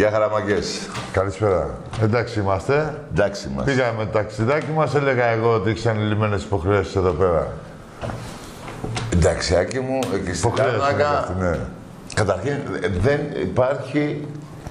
Γεια χαραμαγκές. Καλησπέρα. Εντάξει είμαστε. Εντάξει είμαστε. Πήγαμε το ταξιδάκι μας, έλεγα εγώ ότι έχεις ανηλυμένες υποχρεώσεις εδώ πέρα. Ενταξιάκι μου, εκεί στην Λάρνακα, ναι. καταρχήν δεν υπάρχει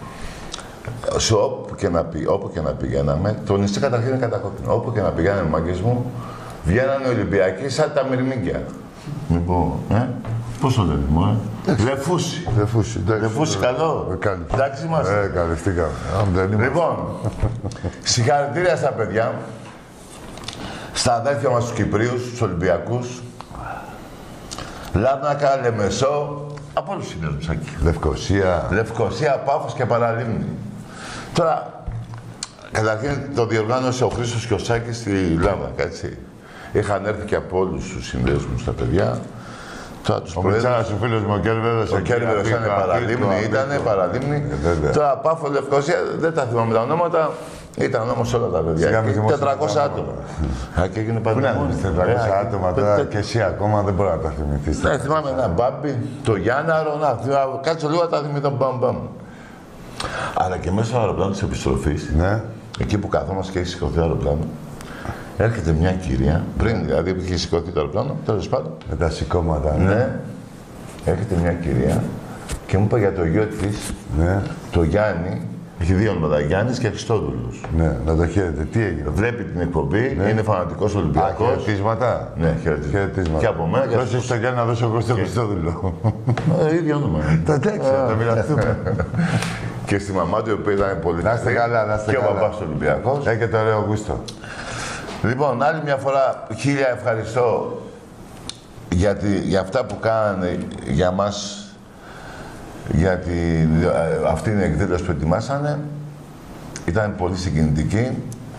όπου και να πηγαίναμε, το νησί καταρχήν είναι κατακόκκινο. Όπου και να πηγαίναμε, μάγκες μου, βγαίνανε Ολυμπιακοί σαν τα μυρμήγκια. Λοιπόν, πώς το λένε, μου, Λεφούσι. Λεφούσι, καλό. Εντάξει είμαστε. Καλυφθήκαμε. Λοιπόν, συγχαρητήρια στα παιδιά, στα αδέρφια μας τους Κυπρίους, τους Ολυμπιακούς, Λάρνακα, Λεμεσό, από όλους τους συνδέσμους εκεί. Λευκοσία, Πάφος και Παραλίμνη. Τώρα, καταρχήν το διοργάνωσε ο Χρήστος και ο Σάκης στη Λάρνακα, έτσι. Είχαν έρθει και από όλους τους συνδέσμους τα παιδιά. Τώρα τους ο Μιτσάρας, ο φίλος μου, ο Κέρβερος. Ο Κέρβερος ήταν Παραλίμνη. Τώρα Πάφο, Λευκοσία, δεν τα θυμάμαι τα ονόματα. Ήταν όμως όλα τα παιδιά. 400 άτομα. Και έγινε πανδημόνιο. 400 άτομα τώρα και εσύ ακόμα δεν μπορεί να τα θυμηθείς. Ναι, θυμάμαι ένα Μπάμπι, το Γιάνναρο, κάτσω λίγο να τα θυμηθώ μπαμ. Αλλά και μέσα στο αεροπλάνο της επιστροφής, εκεί που καθόμαστε και έχει σηκωθεί το αεροπλάνο, έρχεται μια κυρία, πριν δηλαδή που είχε σηκωθεί το αεροπλάνο, τέλος πάντων. Με τα σηκώματα, ναι. Έρχεται μια κυρία και μου είπε για το γιο της, το Γιάννη. Έχει δύο ονόματα, Γιάννης και Χριστόδουλος. Ναι, να το χαίρετε. Τι έγινε. Βλέπει την εκπομπή, είναι φανατικός Ολυμπιακός. Χαιρετίσματα. Ναι, χαιρετίσματα. Και από μένα και δώσε στο Γιάννη να δώσω εγώ στο Χριστόδουλο. Ίδιο όνομα. Το εντάξει, θα μοιραστούμε. Και στη μαμά του, η οποία ήταν πολύ να είστε καλά, να είστε καλά. Και ο παπάς Ολυμπιακός. Και το ωραίο γούστο. Λοιπόν, άλλη μια φορά, χίλια ευχαριστώ για αυτά που κάνανε για μας, για αυτή την εκδήλωση που ετοιμάσανε. Ήταν πολύ συγκινητική.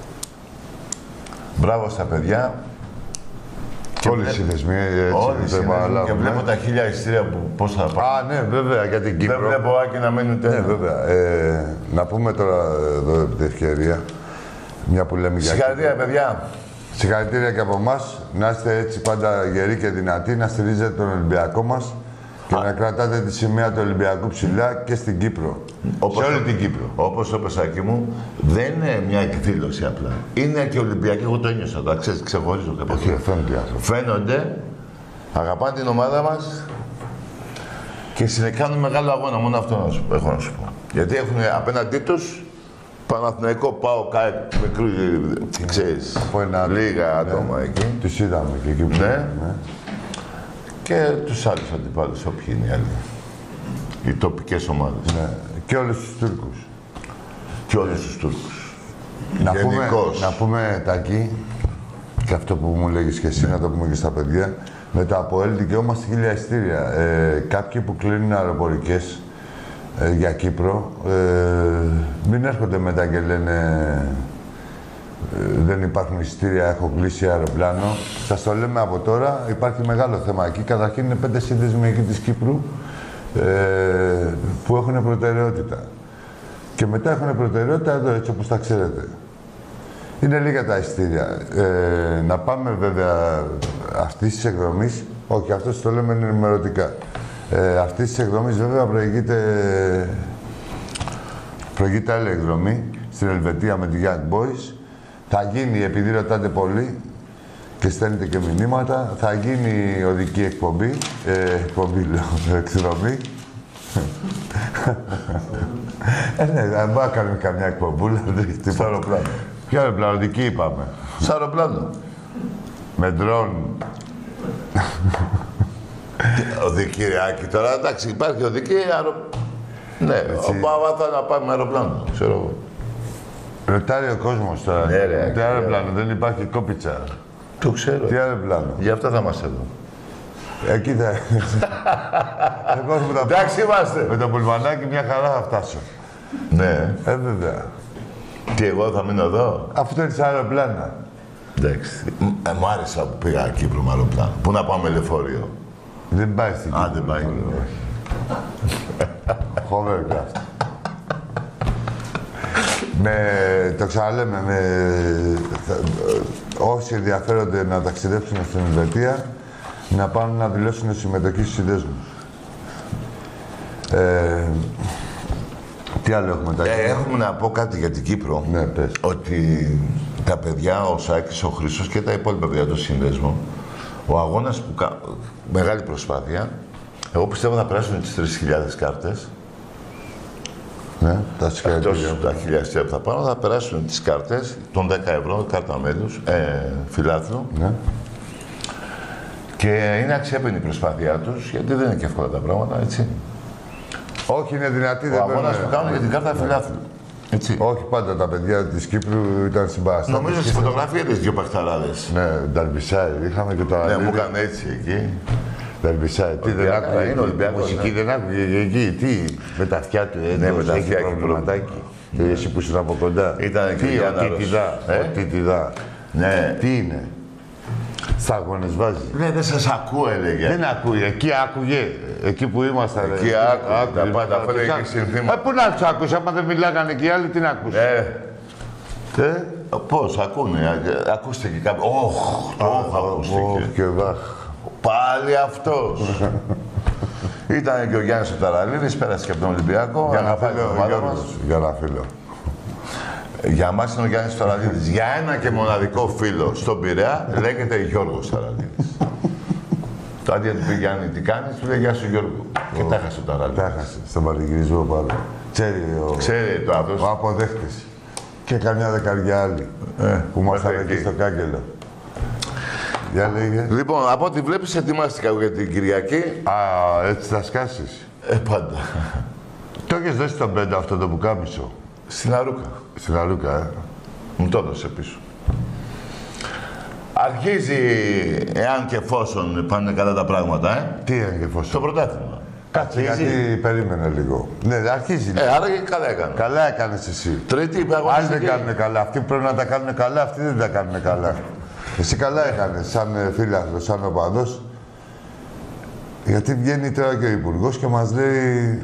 Μπράβο στα παιδιά. Όλοι οι συνδεσμοί, έτσι. Και βλέπω τα 1000 εισιτήρια που πώς θα πάνε. Α, ναι, βέβαια, για την Κύπρο. Δεν βλέπω Άκη να μένει ούτε. Ναι, βέβαια. Να πούμε τώρα εδώ επί την ευκαιρία, μια που λέμε για... Συγχαρητήρια, παιδιά. Συγχαρητήρια και από εμάς. Να είστε έτσι πάντα γεροί και δυνατοί, να στηρίζετε τον Ολυμπιακό μας και να κρατάτε τη σημαία του Ολυμπιακού ψηλά και στην Κύπρο. Σε όλη την Κύπρο. Όπως είπες, Άκη μου, δεν είναι μια εκδήλωση απλά. Είναι και Ολυμπιακοί, εγώ το ένιωσα, το ξέρεις, ξεχωρίζω κάποια. Όχι, φαίνονται οι άνθρωποι. Φαίνονται, αγαπάνε την ομάδα μας και κάνουν μεγάλο αγώνα. Μόνο αυτό έχω να σου πω. Γιατί έχουν απέναντί τους Παναθηναϊκό, ΠΑΟΚ, μικρού, ξέρεις, λίγα άτομα εκεί. Τους είδαμε και εκεί που ναι. Και τους άλλους αντιπάλους, όποιοι είναι οι άλλοι. Οι τοπικές ομάδες. Ναι. Και όλους τους Τούρκους. Και όλους τους Τούρκους. Να πούμε, Τάκη, και αυτό που μου λέγεις και εσύ, να το πούμε και στα παιδιά, με το ΑΠΟΕΛ δικαιόμαστε 1000 εισιτήρια. Κάποιοι που κλείνουν αεροπορικές για Κύπρο, μην έρχονται μετά και λένε δεν υπάρχουν εισιτήρια, έχω κλείσει αεροπλάνο. Σας το λέμε από τώρα, υπάρχει μεγάλο θέμα εκεί. Καταρχήν είναι 5 σύνδεσμοι εκεί της Κύπρου που έχουν προτεραιότητα. Και μετά έχουν προτεραιότητα εδώ, έτσι όπως τα ξέρετε. Είναι λίγα τα εισιτήρια. Να πάμε βέβαια αυτής της εκδρομής, όχι, αυτό το λέμε ενημερωτικά. Αυτής της εκδρομής βέβαια προηγείται άλλη εκδρομή στην Ελβετία με τη Young Boys. Θα γίνει, επειδή ρωτάτε πολύ και στέλνετε και μηνύματα, θα γίνει οδική εκπομπή, εκδρομή. Ναι, δεν μπορεί να κάνουμε καμιά εκπομπούλα. Στο αεροπλάνο. Ποιο αεροπλάνο, οδική είπαμε. Στο αεροπλάνο. Με ντρόν. Οδική, Άκη, τώρα εντάξει, υπάρχει οδική ναι, θα να πάμε με αεροπλάνο, ξέρω εγώ. Ρωτάει ο κόσμος τώρα. Ναι, ρε, τι αεροπλάνο, δεν υπάρχει κόπιτσα. Το ξέρω. Τι αεροπλάνο. Γι' αυτό θα είμαστε εδώ. Εκεί θα... Εντάξει είμαστε. Με το πουλμανάκι μια χαρά θα φτάσω. Ναι. Βέβαια. Τι, εγώ θα μείνω εδώ. Αυτό είναι σαν αεροπλάνα. Εντάξει. Μου άρεσε που πήγα Κύπρο με αεροπλάνο. Πού να πάμε λεωφορείο. Δεν πάει στην Κύπρο. Α, δεν πάει. Hovercraft. Το ξαναλέμε, όσοι ενδιαφέρονται να ταξιδέψουν στην Ελβετία, να πάνε να δηλώσουν συμμετοχή στους συνδέσμους. Τι άλλο έχουμε τα έχουμε να πω κάτι για την Κύπρο. Ναι, πες. Ότι τα παιδιά, ο Σάκης, ο Χρήστος και τα υπόλοιπα παιδιά του σύνδεσμου, ο αγώνας που μεγάλη προσπάθεια, εγώ πιστεύω θα περάσουν τις 3.000 κάρτες. Ναι, τα συγχαρητήρια. Τα 1.000 που θα πάρουν θα περάσουν τις κάρτες των 10 ευρώ, κάρτα μέλους, φιλάθλου. Ναι. Και είναι αξιέπαινη η προσπάθειά τους, γιατί δεν είναι και εύκολα τα πράγματα, έτσι. Όχι, είναι δυνατή. Ο αγώνας που κάνουν για την κάρτα φιλάθλου. Έτσι. Όχι πάντα τα παιδιά της Κύπρου ήταν συμπαραστάτες. Νομίζω στη φωτογραφία της δύο παχταράδες. Ναι, Νταρμπισάι, είχαμε και τα... Ναι, μου έκανε έτσι εκεί. Νταρμπισάι, τι δεν άκουγε, είναι Ολυμπιακός, μουσική δεν άκουγε εκεί, τι, με τα αυτιά του, ναι, με τα αυτιά έχει προβληματάκι. Εσύ που ήσουν από κοντά. Ήταν και ο Τίτιδα. Ναι. Τι είναι. Στα αγώνες βάζει. Ναι, δεν σας ακούω, έλεγε. Δεν ακούει, εκεί άκουγε. Εκεί που ήμασταν. Εκεί άκουγε. Τα πάντα φέρε και συνθήματα. Πού να τους άκουσε, άμα δεν μιλάγανε και οι άλλοι, τι να ακούσε. Πώς, ακούνε. Ακούστε και κάποιοι. Το ακούστηκε. Και βάχ. Πάλι αυτός. Ήταν και ο Γιάννης ο Ταραλίδης, πέρασε και από τον Ολυμπιακό. Για να φίλο. Για μας είναι ο Γιάννης Ταραλίδης. Για ένα και μοναδικό φίλο στον Πειραιά λέγεται Γιώργος Ταραλίδης. Το αντί του πει Γιάννη, τι κάνεις, του λέει Γεια σου Γιώργο. Και τα έχασε ο Ταραλίδης. Τα έχασε, στον πανηγυρισμό πάνω. Ξέρει το αυτός. Ο αποδέχτης. Και καμιά δεκαριά άλλη. Που ήμασταν εκεί στο κάγκελο. Για λέγε. Λοιπόν, από ό,τι βλέπεις, ετοιμάστηκα για την Κυριακή. Έτσι θα σκάσεις. Πάντα. Το έχεις δώσει στον Πέντα αυτό το πουκάμισο. Στην Αρούκα. Στην Αρούκα, Μου το έδωσε πίσω. Αρχίζει, εάν και εφόσον πάνε καλά τα πράγματα, Τι εάν και εφόσον. Το πρωτάθλημα. Κάτσε, γιατί περίμενε λίγο. Ναι, αρχίζει. Άρα και καλά έκανε. Καλά έκανες εσύ. Τρίτη, άλλοι δεν κάνουν καλά. Αυτοί πρέπει να τα κάνουν καλά, αυτοί δεν τα κάνουν καλά. Εσύ καλά έκανες, σαν φίλαθλος, σαν οπαδός. Γιατί βγαίνει τώρα και ο Υπουργός και μας λέει...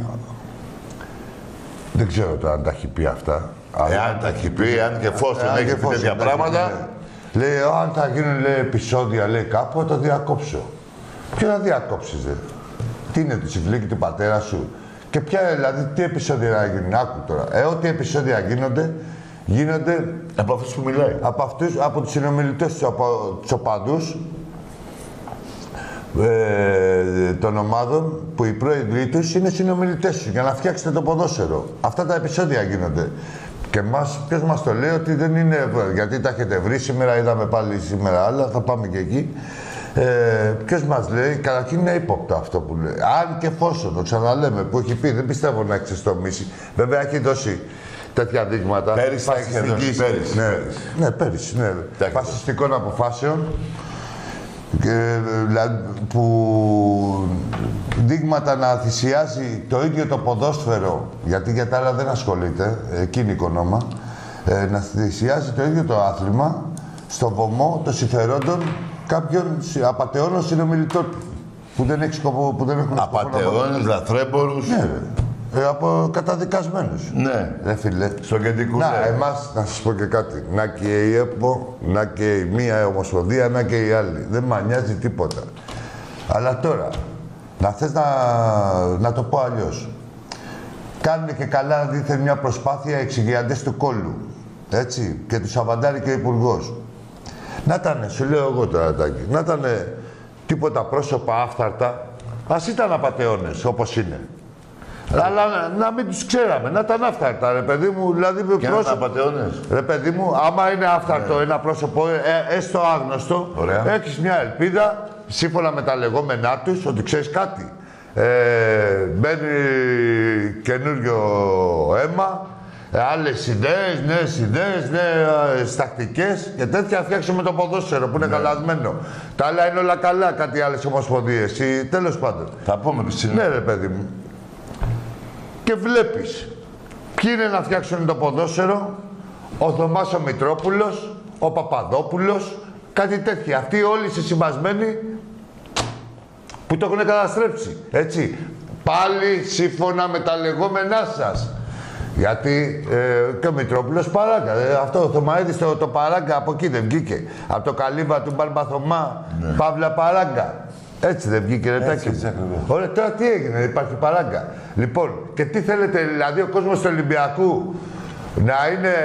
Δεν ξέρω τώρα αν τα έχει πει αυτά. Εάν τα έχει πει, αν και εφόσον έχει πει τέτοια πράγματα. Λέει, αν θα γίνουν λέει, επεισόδια λέει, κάπου, θα το διακόψω. Ποιο να διακόψεις, δε. Τι είναι το τσιφλίκι του πατέρα σου. Και ποια, δηλαδή, τι επεισόδια να γίνουν. Άκου τώρα. Ό,τι επεισόδια γίνονται από αυτούς που μιλάει. Από τους συνομιλητές τους, από τους οπαδούς των ομάδων που οι πρόεδροι τους είναι συνομιλητές τους για να φτιάξετε το ποδόσφαιρο. Αυτά τα επεισόδια γίνονται. Και ποιος μας το λέει ότι δεν είναι, γιατί τα έχετε βρει σήμερα, είδαμε πάλι σήμερα άλλα, θα πάμε και εκεί. Ποιος μας λέει, καταρχήν είναι ύποπτο αυτό που λέει. Αν και εφόσον, το ξαναλέμε, που έχει πει, δεν πιστεύω να εξιστομίσει. Βέβαια έχει δώσει τέτοια δείγματα. Πέρυσι θα είχε δώσει, πέρυσι. Ναι, πέρυσι, ναι. Φασιστικών αποφάσεων. Που δείγματα να θυσιάζει το ίδιο το ποδόσφαιρο, γιατί για τα άλλα δεν ασχολείται, εκείνη η οικονόμα, να θυσιάζει το ίδιο το άθλημα στο βωμό των συμφερόντων κάποιων απατεώνων συνομιλητών που δεν έχουν σκοπό. Απατεώνες, λαθρέμπορους. Ναι, από καταδικασμένους. Ναι. Φίλε. Στο κεντρικό. Να, εμάς, να σας πω και κάτι. Να και η ΕΠΟ, να και η μία ομοσπονδία, να και η άλλη. Δεν με νοιάζει τίποτα. Αλλά τώρα, να θες να το πω αλλιώς. Κάνουν και καλά δίθεν μια προσπάθεια εξηγιαντές του κόλλου. Έτσι. Και του σαβαντάρει και ο Υπουργός. Να ήτανε, σου λέω εγώ τώρα, Τάκη, να ήτανε τίποτα πρόσωπα άφθαρτα. Ας ήταν απατεώνες, όπως είναι. Αλλά να μην τους ξέραμε, να ήταν άφθαρτα, ρε παιδί μου, δηλαδή και πρόσωπο. Ρε παιδί μου, άμα είναι άφθαρτο ένα πρόσωπο, έστω άγνωστο, έχεις μια ελπίδα, σύμφωνα με τα λεγόμενά τους, ότι ξέρεις κάτι. Μπαίνει καινούριο αίμα, άλλες ιδέες, νέες ιδέες, νέες τακτικές και τέτοια φτιάξουμε το ποδόσφαιρο που είναι καλασμένο. Τα άλλα είναι όλα καλά, κάτι άλλες ομοσπονδίες ή τέλος πάντων. Θα πούμε piscine. Ναι, ρε παιδί μου. Και βλέπεις ποιοι είναι να φτιάξουν το ποδόσφαιρο, ο Θωμάς ο Μητρόπουλος, ο Παπαδόπουλος, κάτι τέτοια. Αυτοί όλοι συσυμβασμένοι που το έχουν καταστρέψει, έτσι. Πάλι σύμφωνα με τα λεγόμενά σας. Γιατί και ο Μητρόπουλος παράγκα. Αυτό ο Θωμαίδης το παράγκα από εκεί δεν βγήκε. Από το καλύβα του Μπαρμπαθωμά, Παύλα παράγκα. Έτσι δεν βγήκε, Ρετάκι? Ωραία, τώρα τι έγινε, υπάρχει παράγκα. Λοιπόν, και τι θέλετε, δηλαδή ο κόσμος του Ολυμπιακού να είναι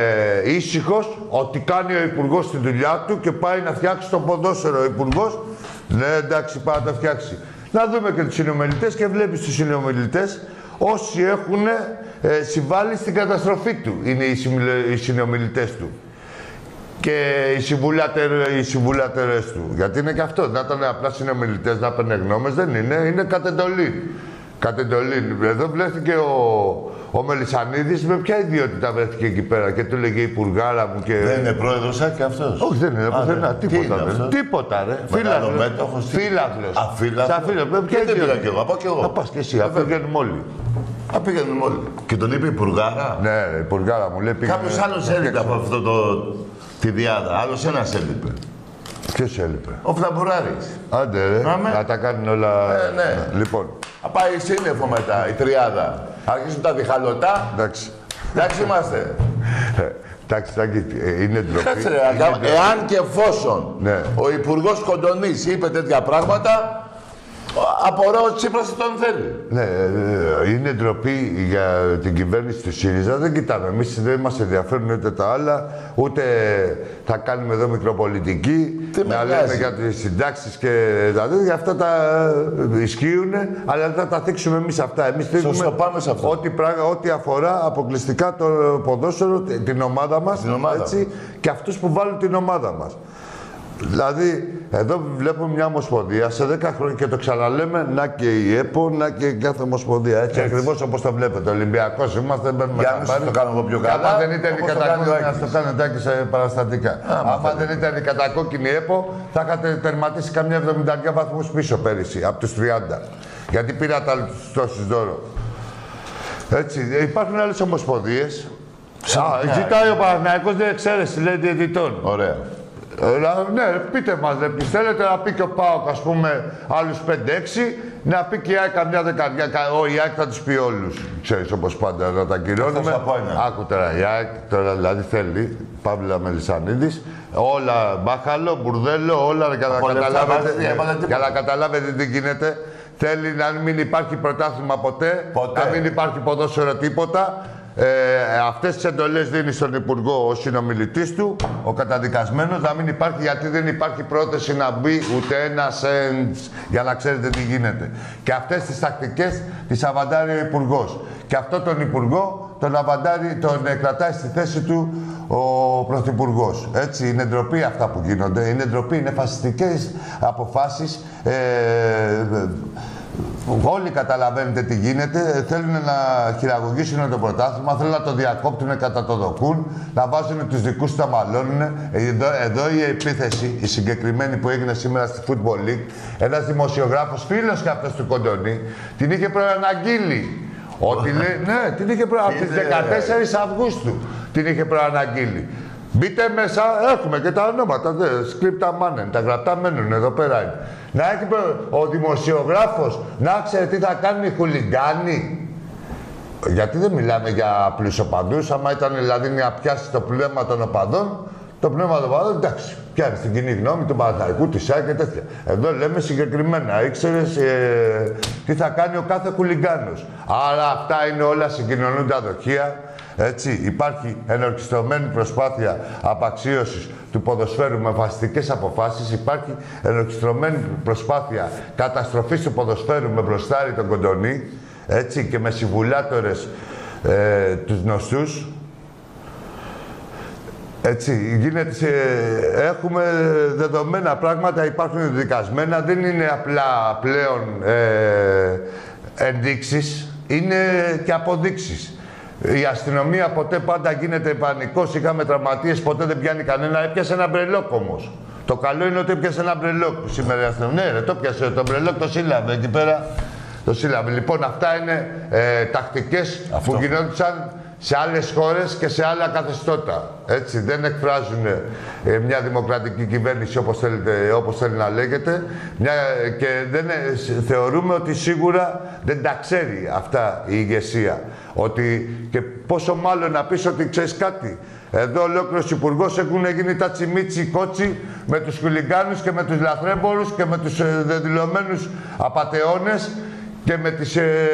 ήσυχος ότι κάνει ο Υπουργός τη δουλειά του και πάει να φτιάξει τον ποδόσφαιρο ο Υπουργός. Ναι, εντάξει, πάει να το φτιάξει. Να δούμε και τους συνομιλητές και βλέπεις τους συνομιλητές όσοι έχουν συμβάλει στην καταστροφή του. Είναι οι συνομιλητές του. Και οι συμβουλάτερες του. Γιατί είναι και αυτό. Να ήταν απλά συνομιλητές, να παίρνουν γνώμες, δεν είναι. Είναι κατεντολή. Κατεντολή. Εδώ βρέθηκε ο Μελισσανίδης. Με ποια ιδιότητα βρέθηκε εκεί πέρα και του λέγε Υπουργάρα μου και... Δεν είναι πρόεδρος και αυτός? Όχι, δεν είναι πουθενά. Τίποτα, ρε. Φίλαθλος. Αφίλαθλος. Και δεν πήγα κι εγώ. Πάω κι εγώ. Θα πας κι εσύ. Πήγαινουμε όλοι. Πήγαινουμε όλοι. Και τον είπε Υπουργάρα. Ναι, Υπουργάρα μου λέει. Κάποιος άλλος έλειπε από αυτό τη διάδα. Άλλος ένας έλειπε. Ποιος έλειπε? Ο Φλαμπουράρης. Άντε ρε, να τα κάνουν όλα... Ναι. Λοιπόν. Θα πάει σύννεφο μετά, η τριάδα. Αρχίζουν τα διχαλωτά. Εντάξει. Εντάξει είμαστε. Εντάξει, είναι ντροπή. Κάτσε ρε, εάν και εφόσον ο Υπουργός Κοντονής είπε τέτοια πράγματα, απορώ ότι Τσίπρας τον θέλει. Ναι, είναι ντροπή για την κυβέρνηση του ΣΥΡΙΖΑ. Δεν κοιτάμε. Εμείς δεν μας ενδιαφέρουν ούτε τα άλλα, ούτε θα κάνουμε εδώ μικροπολιτική. Να λέμε για τις συντάξεις και τα τέτοια. Αυτά τα ισχύουν, αλλά δεν θα τα θίξουμε εμείς αυτά. Εμείς θέλουμε ό,τι αφορά αποκλειστικά το ποδόσφαιρο, την ομάδα μας, έτσι, και αυτούς που βάλουν την ομάδα μας. Δηλαδή, εδώ βλέπουμε μια ομοσπονδία σε 10 χρόνια και το ξαναλέμε, να και η ΕΠΟ, να και κάθε ομοσπονδία. Έτσι ακριβώς όπως το βλέπετε. Ολυμπιακός είμαστε, δεν μπαίνουμε να πάρει. Το κάνουμε πιο καλά. Άμα δεν ήταν η κατακόκκινη, να το κάνετε και σε παραστατικά. Άμα δεν ήταν η κατακόκκινη ΕΠΟ, θα είχατε τερματίσει καμιά 70 βαθμούς πίσω πέρυσι, από τους 30. Γιατί πήρατε τόσους δώρο. Έτσι, υπάρχουν άλλες ομοσπονδίες. Ζητάει ο Παναθηναϊκός την εξαίρεση, λέει διαιτητών. Ωραία. Ναι, πείτε μας, θέλετε να πει και ο ΠΑΟΚ, ας πούμε, άλλους 5-6, να πει και η ΑΕΚ καμιά δεκαετία. Η ΑΕΚ θα τους πει όλους, ξέρεις, όπως πάντα, να τα κυρώνουμε. Άκου τώρα, η ΑΕΚ τώρα δηλαδή θέλει, Παύλα Μελισσανίδης, όλα μπάχαλο, μπουρδέλο, όλα για να καταλάβετε τι γίνεται. Θέλει να μην υπάρχει πρωτάθλημα ποτέ, να μην υπάρχει ποδόσφαιρο τίποτα. Αυτές τις εντολές δίνει στον Υπουργό ο συνομιλητής του, ο καταδικασμένος, να μην υπάρχει, γιατί δεν υπάρχει πρόθεση να μπει ούτε ένα σεντς, για να ξέρετε τι γίνεται. Και αυτές τις τακτικές τις αβαντάρει ο Υπουργός. Και αυτό τον Υπουργό τον αβαντάρει, τον κρατάει στη θέση του ο Πρωθυπουργός. Έτσι, είναι ντροπή αυτά που γίνονται, είναι ντροπή, είναι φασιστικές αποφάσεις. Όλοι καταλαβαίνετε τι γίνεται. Θέλουν να χειραγωγήσουν το πρωτάθλημα, θέλουν να το διακόπτουν κατά το δοκούν, να βάζουν τους δικούς τους, τα μαλώνουν. Εδώ η επίθεση, η συγκεκριμένη που έγινε σήμερα στη Football League, ένας δημοσιογράφος, φίλος και αυτός του Κοντονή, την είχε προαναγγείλει. Ότι λέει, ναι, την είχε από τις 14 Αυγούστου την είχε προαναγγείλει. Μπείτε μέσα, έχουμε και τα ονόματα, σκρίπτα μάνεν, τα γραπτά μένουν, εδώ πέρα είναι. Να έχει ο δημοσιογράφος, να ξέρει τι θα κάνουν οι χουλιγκάνοι. Γιατί δεν μιλάμε για απλούς οπαδούς, άμα ήταν δηλαδή να πιάσει το πνεύμα των οπαδών, το πνεύμα των οπαδών, εντάξει, πιάνει την κοινή γνώμη του Παναθηναϊκού, της ΑΕΚ και τέτοια. Εδώ λέμε συγκεκριμένα, ήξερες τι θα κάνει ο κάθε χουλιγκάνος. Άρα αυτά είναι όλα συγκοινωνούντα δοχεία. Έτσι, υπάρχει ενορχιστρωμένη προσπάθεια απαξίωσης του ποδοσφαίρου με φασιστικές αποφάσεις. Υπάρχει ενορχιστρωμένη προσπάθεια καταστροφής του ποδοσφαίρου με μπροστάρι τον Κοντονή. Έτσι, και με συμβουλάτορες τους γνωστούς. Έτσι, γίνεται, έχουμε δεδομένα πράγματα, υπάρχουν δικασμένα. Δεν είναι απλά πλέον ενδείξεις, είναι και αποδείξεις. Η αστυνομία ποτέ πάντα γίνεται πανικός, είχαμε τραυματίες, ποτέ δεν πιάνει κανένα. Έπιασε ένα μπρελόκ όμως. Το καλό είναι ότι έπιασε ένα μπρελόκ σήμερα η αστυνομία. Ναι, ρε, το πιάσε το μπρελόκ, το σύλλαβε εκεί πέρα. Το σύλλαβε. Λοιπόν, αυτά είναι τακτικές που γινόντουσαν σε άλλες χώρες και σε άλλα καθεστώτα. Έτσι, δεν εκφράζουν μια δημοκρατική κυβέρνηση όπως θέλει να λέγεται. Και θεωρούμε ότι σίγουρα δεν τα ξέρει αυτά η ηγεσία. Ότι και πόσο μάλλον να πεις ότι ξέρεις κάτι. Εδώ ολόκληρος υπουργός έχουν γίνει τα τσιμίτσι κότσι με τους χουλιγκάνους και με τους λαθρέμπορους και με τους δεδηλωμένους απατεώνες και με τις...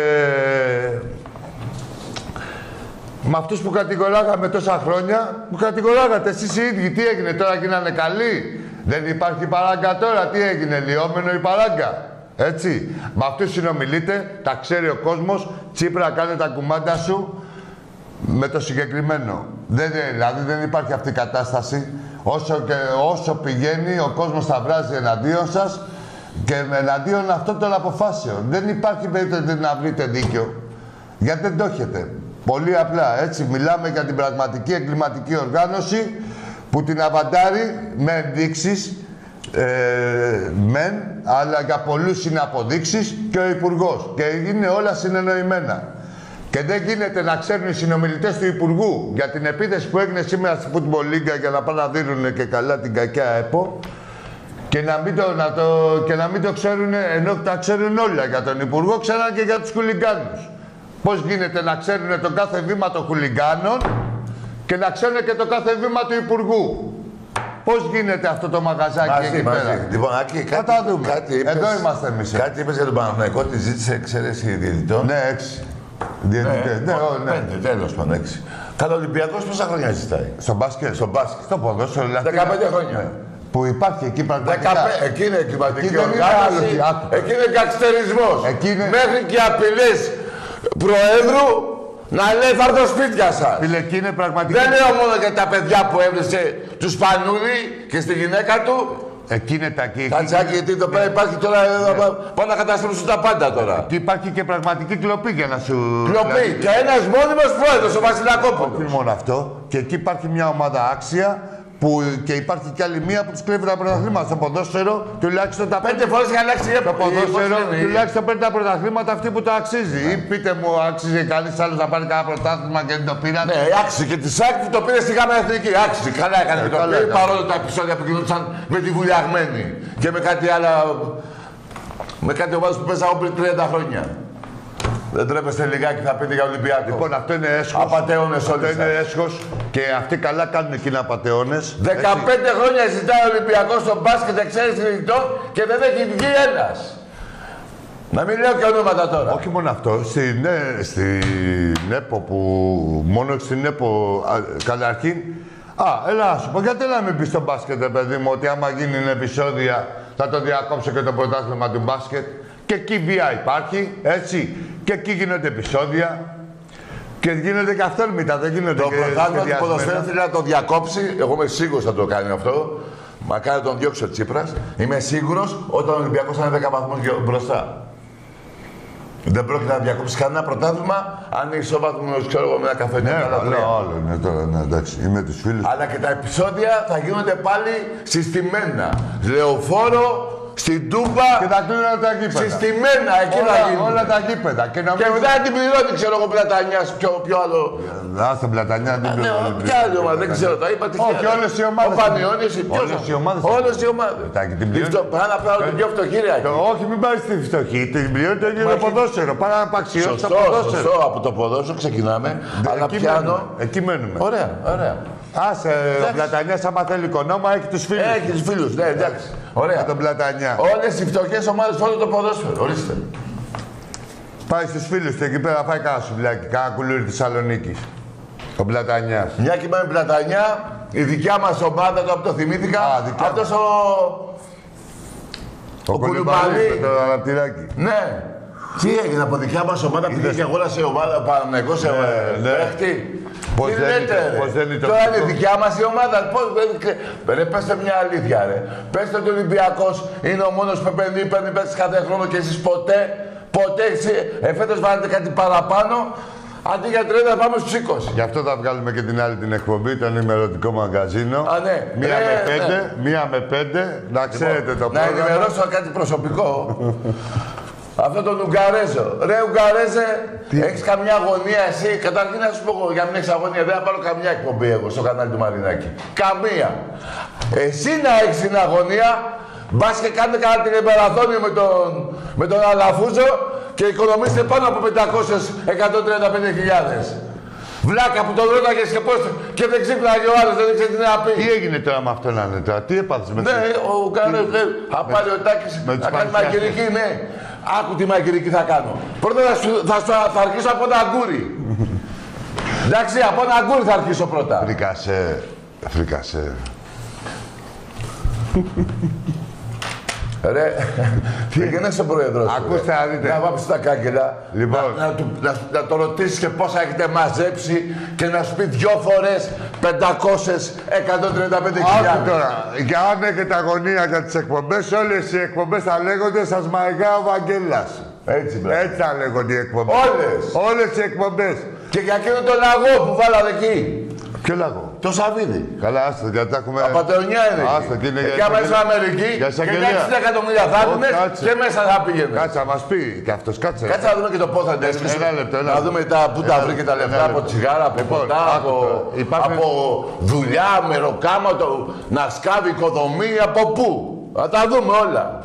με αυτούς που κατηγοράγαμε τόσα χρόνια, που κατηγοράγατε εσείς οι ίδιοι. Τι έγινε τώρα, γίνανε καλοί? Δεν υπάρχει παράγκα τώρα, τι έγινε, λιώμενο η παράγκα? Έτσι. Με αυτούς συνομιλείτε, τα ξέρει ο κόσμος. Τσίπρα, κάνε τα κουμάντα σου με το συγκεκριμένο. Δηλαδή δεν υπάρχει αυτή η κατάσταση. Όσο πηγαίνει, ο κόσμος θα βράζει εναντίον σας και εναντίον αυτών των αποφάσεων. Δεν υπάρχει περίπτωση να βρείτε δίκιο. Γιατί δεν το έχετε. Πολύ απλά, έτσι. Μιλάμε για την πραγματική εγκληματική οργάνωση που την αβαντάρει με ενδείξεις, αλλά για πολλούς είναι αποδείξεις και ο Υπουργός. Και είναι όλα συνεννοημένα. Και δεν γίνεται να ξέρουν οι συνομιλητές του Υπουργού για την επίθεση που έγινε σήμερα στη Football League για να πάνε να δίνουν και καλά την κακιά ΕΠΟ και να μην το ξέρουν, ενώ τα ξέρουν όλα για τον Υπουργό, ξέραν και για τους χουλιγκάνους. Πώς γίνεται να ξέρουν το κάθε βήμα των χουλιγκάνων και να ξέρουν και το κάθε βήμα του Υπουργού? Πώς γίνεται αυτό το μαγαζάκι εκεί πέρα? Λοιπόν, Άκη, κάτι είπες, εδώ είμαστε εμείς. Κάτι είπες για τον Παναθηναϊκό, τη ζήτησε εξαίρεση διαιτητών. Ναι, 6. Διαιτητές. Ναι, 5, τέλος πάντων, 6. Καλά, ο Ολυμπιακός πόσα χρόνια ζητάει? Στο μπάσκετ. Στο μπάσκετ. Στο ποδόσφαιρο. 15 χρόνια. Που υπάρχει εκεί πραγματικά. Εκεί είναι εγκληματική οργάνωση. Εκεί είναι γκαγκστερισμός. Μέχρι και απειλές Προέδρου να λέει θα έρθω σπίτια σας. Φίλε, εκεί είναι πραγματικά. Δεν λέω μόνο για τα παιδιά που έβρισε του Σπανούλη και στη γυναίκα του. Εκεί είναι τα εκεί. Κατσάκι, γιατί εδώ πέρα υπάρχει τώρα. Πάνε να καταστρέψουν τα πάντα τώρα. Εκεί υπάρχει και πραγματική κλοπή για να σου. Κλοπή. Και ένας μόνιμος πρόεδρος, ο Βασιλακόπουλος. Όχι μόνο αυτό. Και εκεί υπάρχει μια ομάδα άξια. Και υπάρχει κι άλλη μία που τους κλέβει τα πρωταθλήματα. Στο ποδόσφαιρο τουλάχιστον τα 5 φορές για αλλάξει η Το ποδόσφαιρο τουλάχιστον παίρνει τα πρωταθλήματα αυτή που το αξίζει. Ή πείτε μου, άξιζε κανείς άλλος να πάρει κανένα πρωτάθλημα και δεν το πήραν? Ναι, άξιζε και τη ΣΑΚ που το πήρε στη ΓΑΜΑ Εθνική. Άξιζε, καλά έκανε και το πήρε. Παρόλο τα επεισόδια που γινόντουσαν με τη βουλιαγμένη και με κάτι άλλα. Με κάτι ομάδες που παίζανε πριν 30 χρόνια. Δεν τρέπεστε λιγάκι, θα πείτε για Ολυμπιακό. Λοιπόν, αυτό είναι έσχος. Απατεώνες όλοι. Αυτό είναι έσχος και αυτοί καλά κάνουν εκείνα απατεώνες. 15 χρόνια ζητάει ο Ολυμπιακός στο μπάσκετ εξαίρεση διαιτητών και δεν έχει βγει ένας. Να μην λέω και ονόματα τώρα. Όχι μόνο αυτό. Στην ΕΠΟ που... Μόνο στην ΕΠΟ καταρχήν... Έλα να σου πω, γιατί να μην πεις στο μπάσκετ, παιδί μου, ότι άμα γίνουν επεισόδια θα το διακόψω και το πρωτάθλημα του μπάσκετ. Και εκεί βία υπάρχει, έτσι. Και εκεί γίνονται επεισόδια. Και γίνονται και αυθόρμητα, δεν γίνονται το και πρωτάθλημα του ποδοσφαίρου θέλει να το διακόψει. Εγώ είμαι σίγουρος θα το κάνει αυτό. Μακάρι να τον διώξει ο Τσίπρας. Είμαι σίγουρος όταν ο Ολυμπιακός θα είναι 10 βαθμούς μπροστά. Δεν πρόκειται να διακόψει κανένα πρωτάθλημα αν είναι ισόβαθμος, ξέρω εγώ, με ένα καφέ. Ναι, άλλο είναι τώρα, ναι, εντάξει, είμαι τους φίλους. Αλλά και τα επεισόδια θα γίνονται πάλι συστημένα. Λεωφόρο, στην Τούμπα. Και τα κλείνουν όλα τα γήπεδα. Συστημένα, εκεί θα γίνουν. Όλα τα γήπεδα. Και μετά την πληρώνει, ξέρω εγώ, Πλατανιάς, ποιο άλλο. Στον Πλατανιά δεν πληρώνει. Ποια άλλη ομάδα, δεν ξέρω, τα είπα. Όχι, όλες οι ομάδες. Ο Πανιώνης, όλες οι ομάδες. Όλες οι ομάδες. Πάνε να πάρουν την πιο φτωχή, ρε. Όχι, μην πάρεις τη φτωχή. Την πληρώνει το ίδιο το ποδόσφαιρο. Πάνε να παξιώσει το ποδόσφαιρο. Σωστό, από το ποδόσφαιρο ξεκινάμε. Αλλά πιάνω. Εκεί μένουμε. Ωραία, ωραία. Άσε, ο Πλατανιάς άμα θέλει οικονόμα έχει τους φίλους. Έχει τους φίλους, ναι, εντάξει. Ωραία. Τον Πλατανιά. Όλες οι φτωχές ομάδες φώνουν το ποδόσφαιρο. Ορίστε. Πάει στους φίλους του εκεί πέρα, φάει κάνα σουβλάκι, κάνα κουλούρι της Θεσσαλονίκης. Ο Πλατανιάς. Μια και πάμε Πλατανιά, η δικιά μας ομάδα, το το θυμήθηκα, αυτός ο Κουλουμπαλί. Με το αναπτυράκι. Ναι. Τι έγινε από δικιά μας ομάδα, πήγε και αγόρασε ομάδα, Παναθηναϊκός σε παίχτη. Πώς δεν είναι το τώρα είναι δικιά μας η ομάδα. Ρε, πέστε μια αλήθεια, ρε. Πέστε ότι ο Ολυμπιακός είναι ο μόνος που παίρνει παίκτες κάθε χρόνο και εσείς ποτέ φέτος βάλετε κάτι παραπάνω. Αντί για 30 πάμε στους 20. Γι' αυτό θα βγάλουμε και την άλλη την εκπομπή, το ενημερωτικό μαγκαζίνο. Α, ναι. Μία με 5, να ξέρετε το πρόγραμμα. Να ενημερώσω κάτι προσωπικό. Αυτό τον Ουγγαρέζο. Ρε Ουγγαρέζε, έχεις καμιά αγωνία εσύ? Καταρχήν να σου πω για μην έχεις αγωνία, δεν θα πάρω καμιά εκπομπή εγώ στο κανάλι του Μαρινάκη. Καμία. Εσύ να έχεις την αγωνία, μπας και κάνετε κανένα την εμπεραθώνιο με τον Αλαφούζο και οικονομήστε πάνω από 500-135.000. Βλάκα που τον ρώταγες και πώς και δεν ξύπναγε ο άλλος, δεν ήξερε τι να πει. Τι έγινε τώρα με αυτό να είναι τώρα, τι έπαθες με Ναι, ο κανένας λέει, θα πάρει ο Τάκης να κάνει μαγειρική, ναι. Άκου τι μαγειρική θα κάνω. Πρώτα θα αρχίσω από ένα αγκούρι. Εντάξει, από ένα αγκούρι θα αρχίσω πρώτα. Φρικασέ. Ρε, πήγαινε στον πρόεδρο σου. Ακούστε, να δείτε. Να βάψεις τα κάγκελα, λοιπόν. να το ρωτήσεις και πόσα έχετε μαζέψει και να σου πει 2 φορές 500, 135 χιλιάδες. Άκου τώρα, για αν έχετε αγωνία για τις εκπομπές, όλες οι εκπομπές θα λέγονται «Σας μαγικά ο Βαγγέλας». Έτσι, έτσι θα λέγονται οι εκπομπές. Όλες οι εκπομπές. Και για εκείνο το λαγό που βάλατε εκεί. Ποιο λαγό? Το Σαββίδι. Καλά, άστο, γιατί τα έχουμε... Απατεωνιά είναι εκεί. Εκεί άμα είσαι Αμερική, και 60 εκατομμύρια θα δούμε και μέσα θα πήγαινε. Κάτσε, να μας πει και αυτός, κάτσε. Κάτσε να δούμε και το πώς θα αντέξεις. Να δούμε πού τα βρήκε τα λεφτά από τσιγάρα, από ποτά, από δουλειά, μεροκάματο, να σκάβει οικοδομή, από πού. Θα τα δούμε όλα.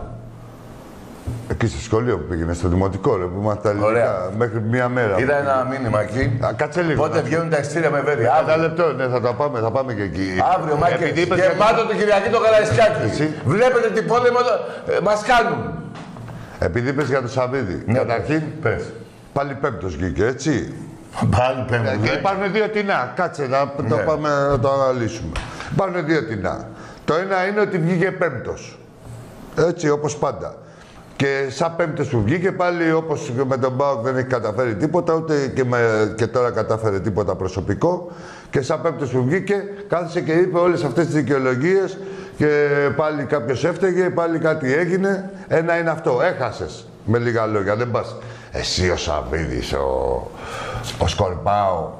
Εκεί στο σχολείο που πήγαινε, στο δημοτικό, ρε, που είμαστε τα ελληνικά, μέχρι μία μέρα. Είδα ένα μήνυμα εκεί. Κάτσε λίγο. Πότε βγαίνουν τα ειστήρια με βέρεια. Ένα λεπτό, ναι, θα πάμε και εκεί. Αύριο, Μάκη. Γεμάτο το Κυριακή το Καραϊσκάκι. Βλέπετε τι πόλεμο μας κάνουν. Επειδή είπες για το Σαββίδι. Ναι, καταρχήν, πες. Πάλι πέμπτος βγήκε, έτσι. Πάλι πέμπτος. Και υπάρχουν 2 τεινά. Κάτσε να το πάμε να το αναλύσουμε. Υπάρχουν 2 τεινά. Το ένα είναι ότι βγήκε πέμπτος. Έτσι, όπως πάντα. Και σαν πέμπτος που βγήκε πάλι, όπως και με τον ΠΑΟΚ δεν έχει καταφέρει τίποτα, ούτε και τώρα κατάφερε τίποτα προσωπικό. Και σαν πέμπτος που βγήκε, κάθισε και είπε όλες αυτές τις δικαιολογίες και πάλι κάποιος έφταιγε, πάλι κάτι έγινε. Ένα είναι αυτό, έχασες. Με λίγα λόγια, δεν πας. Εσύ ο Σαββίδης, ο Σκορπάο,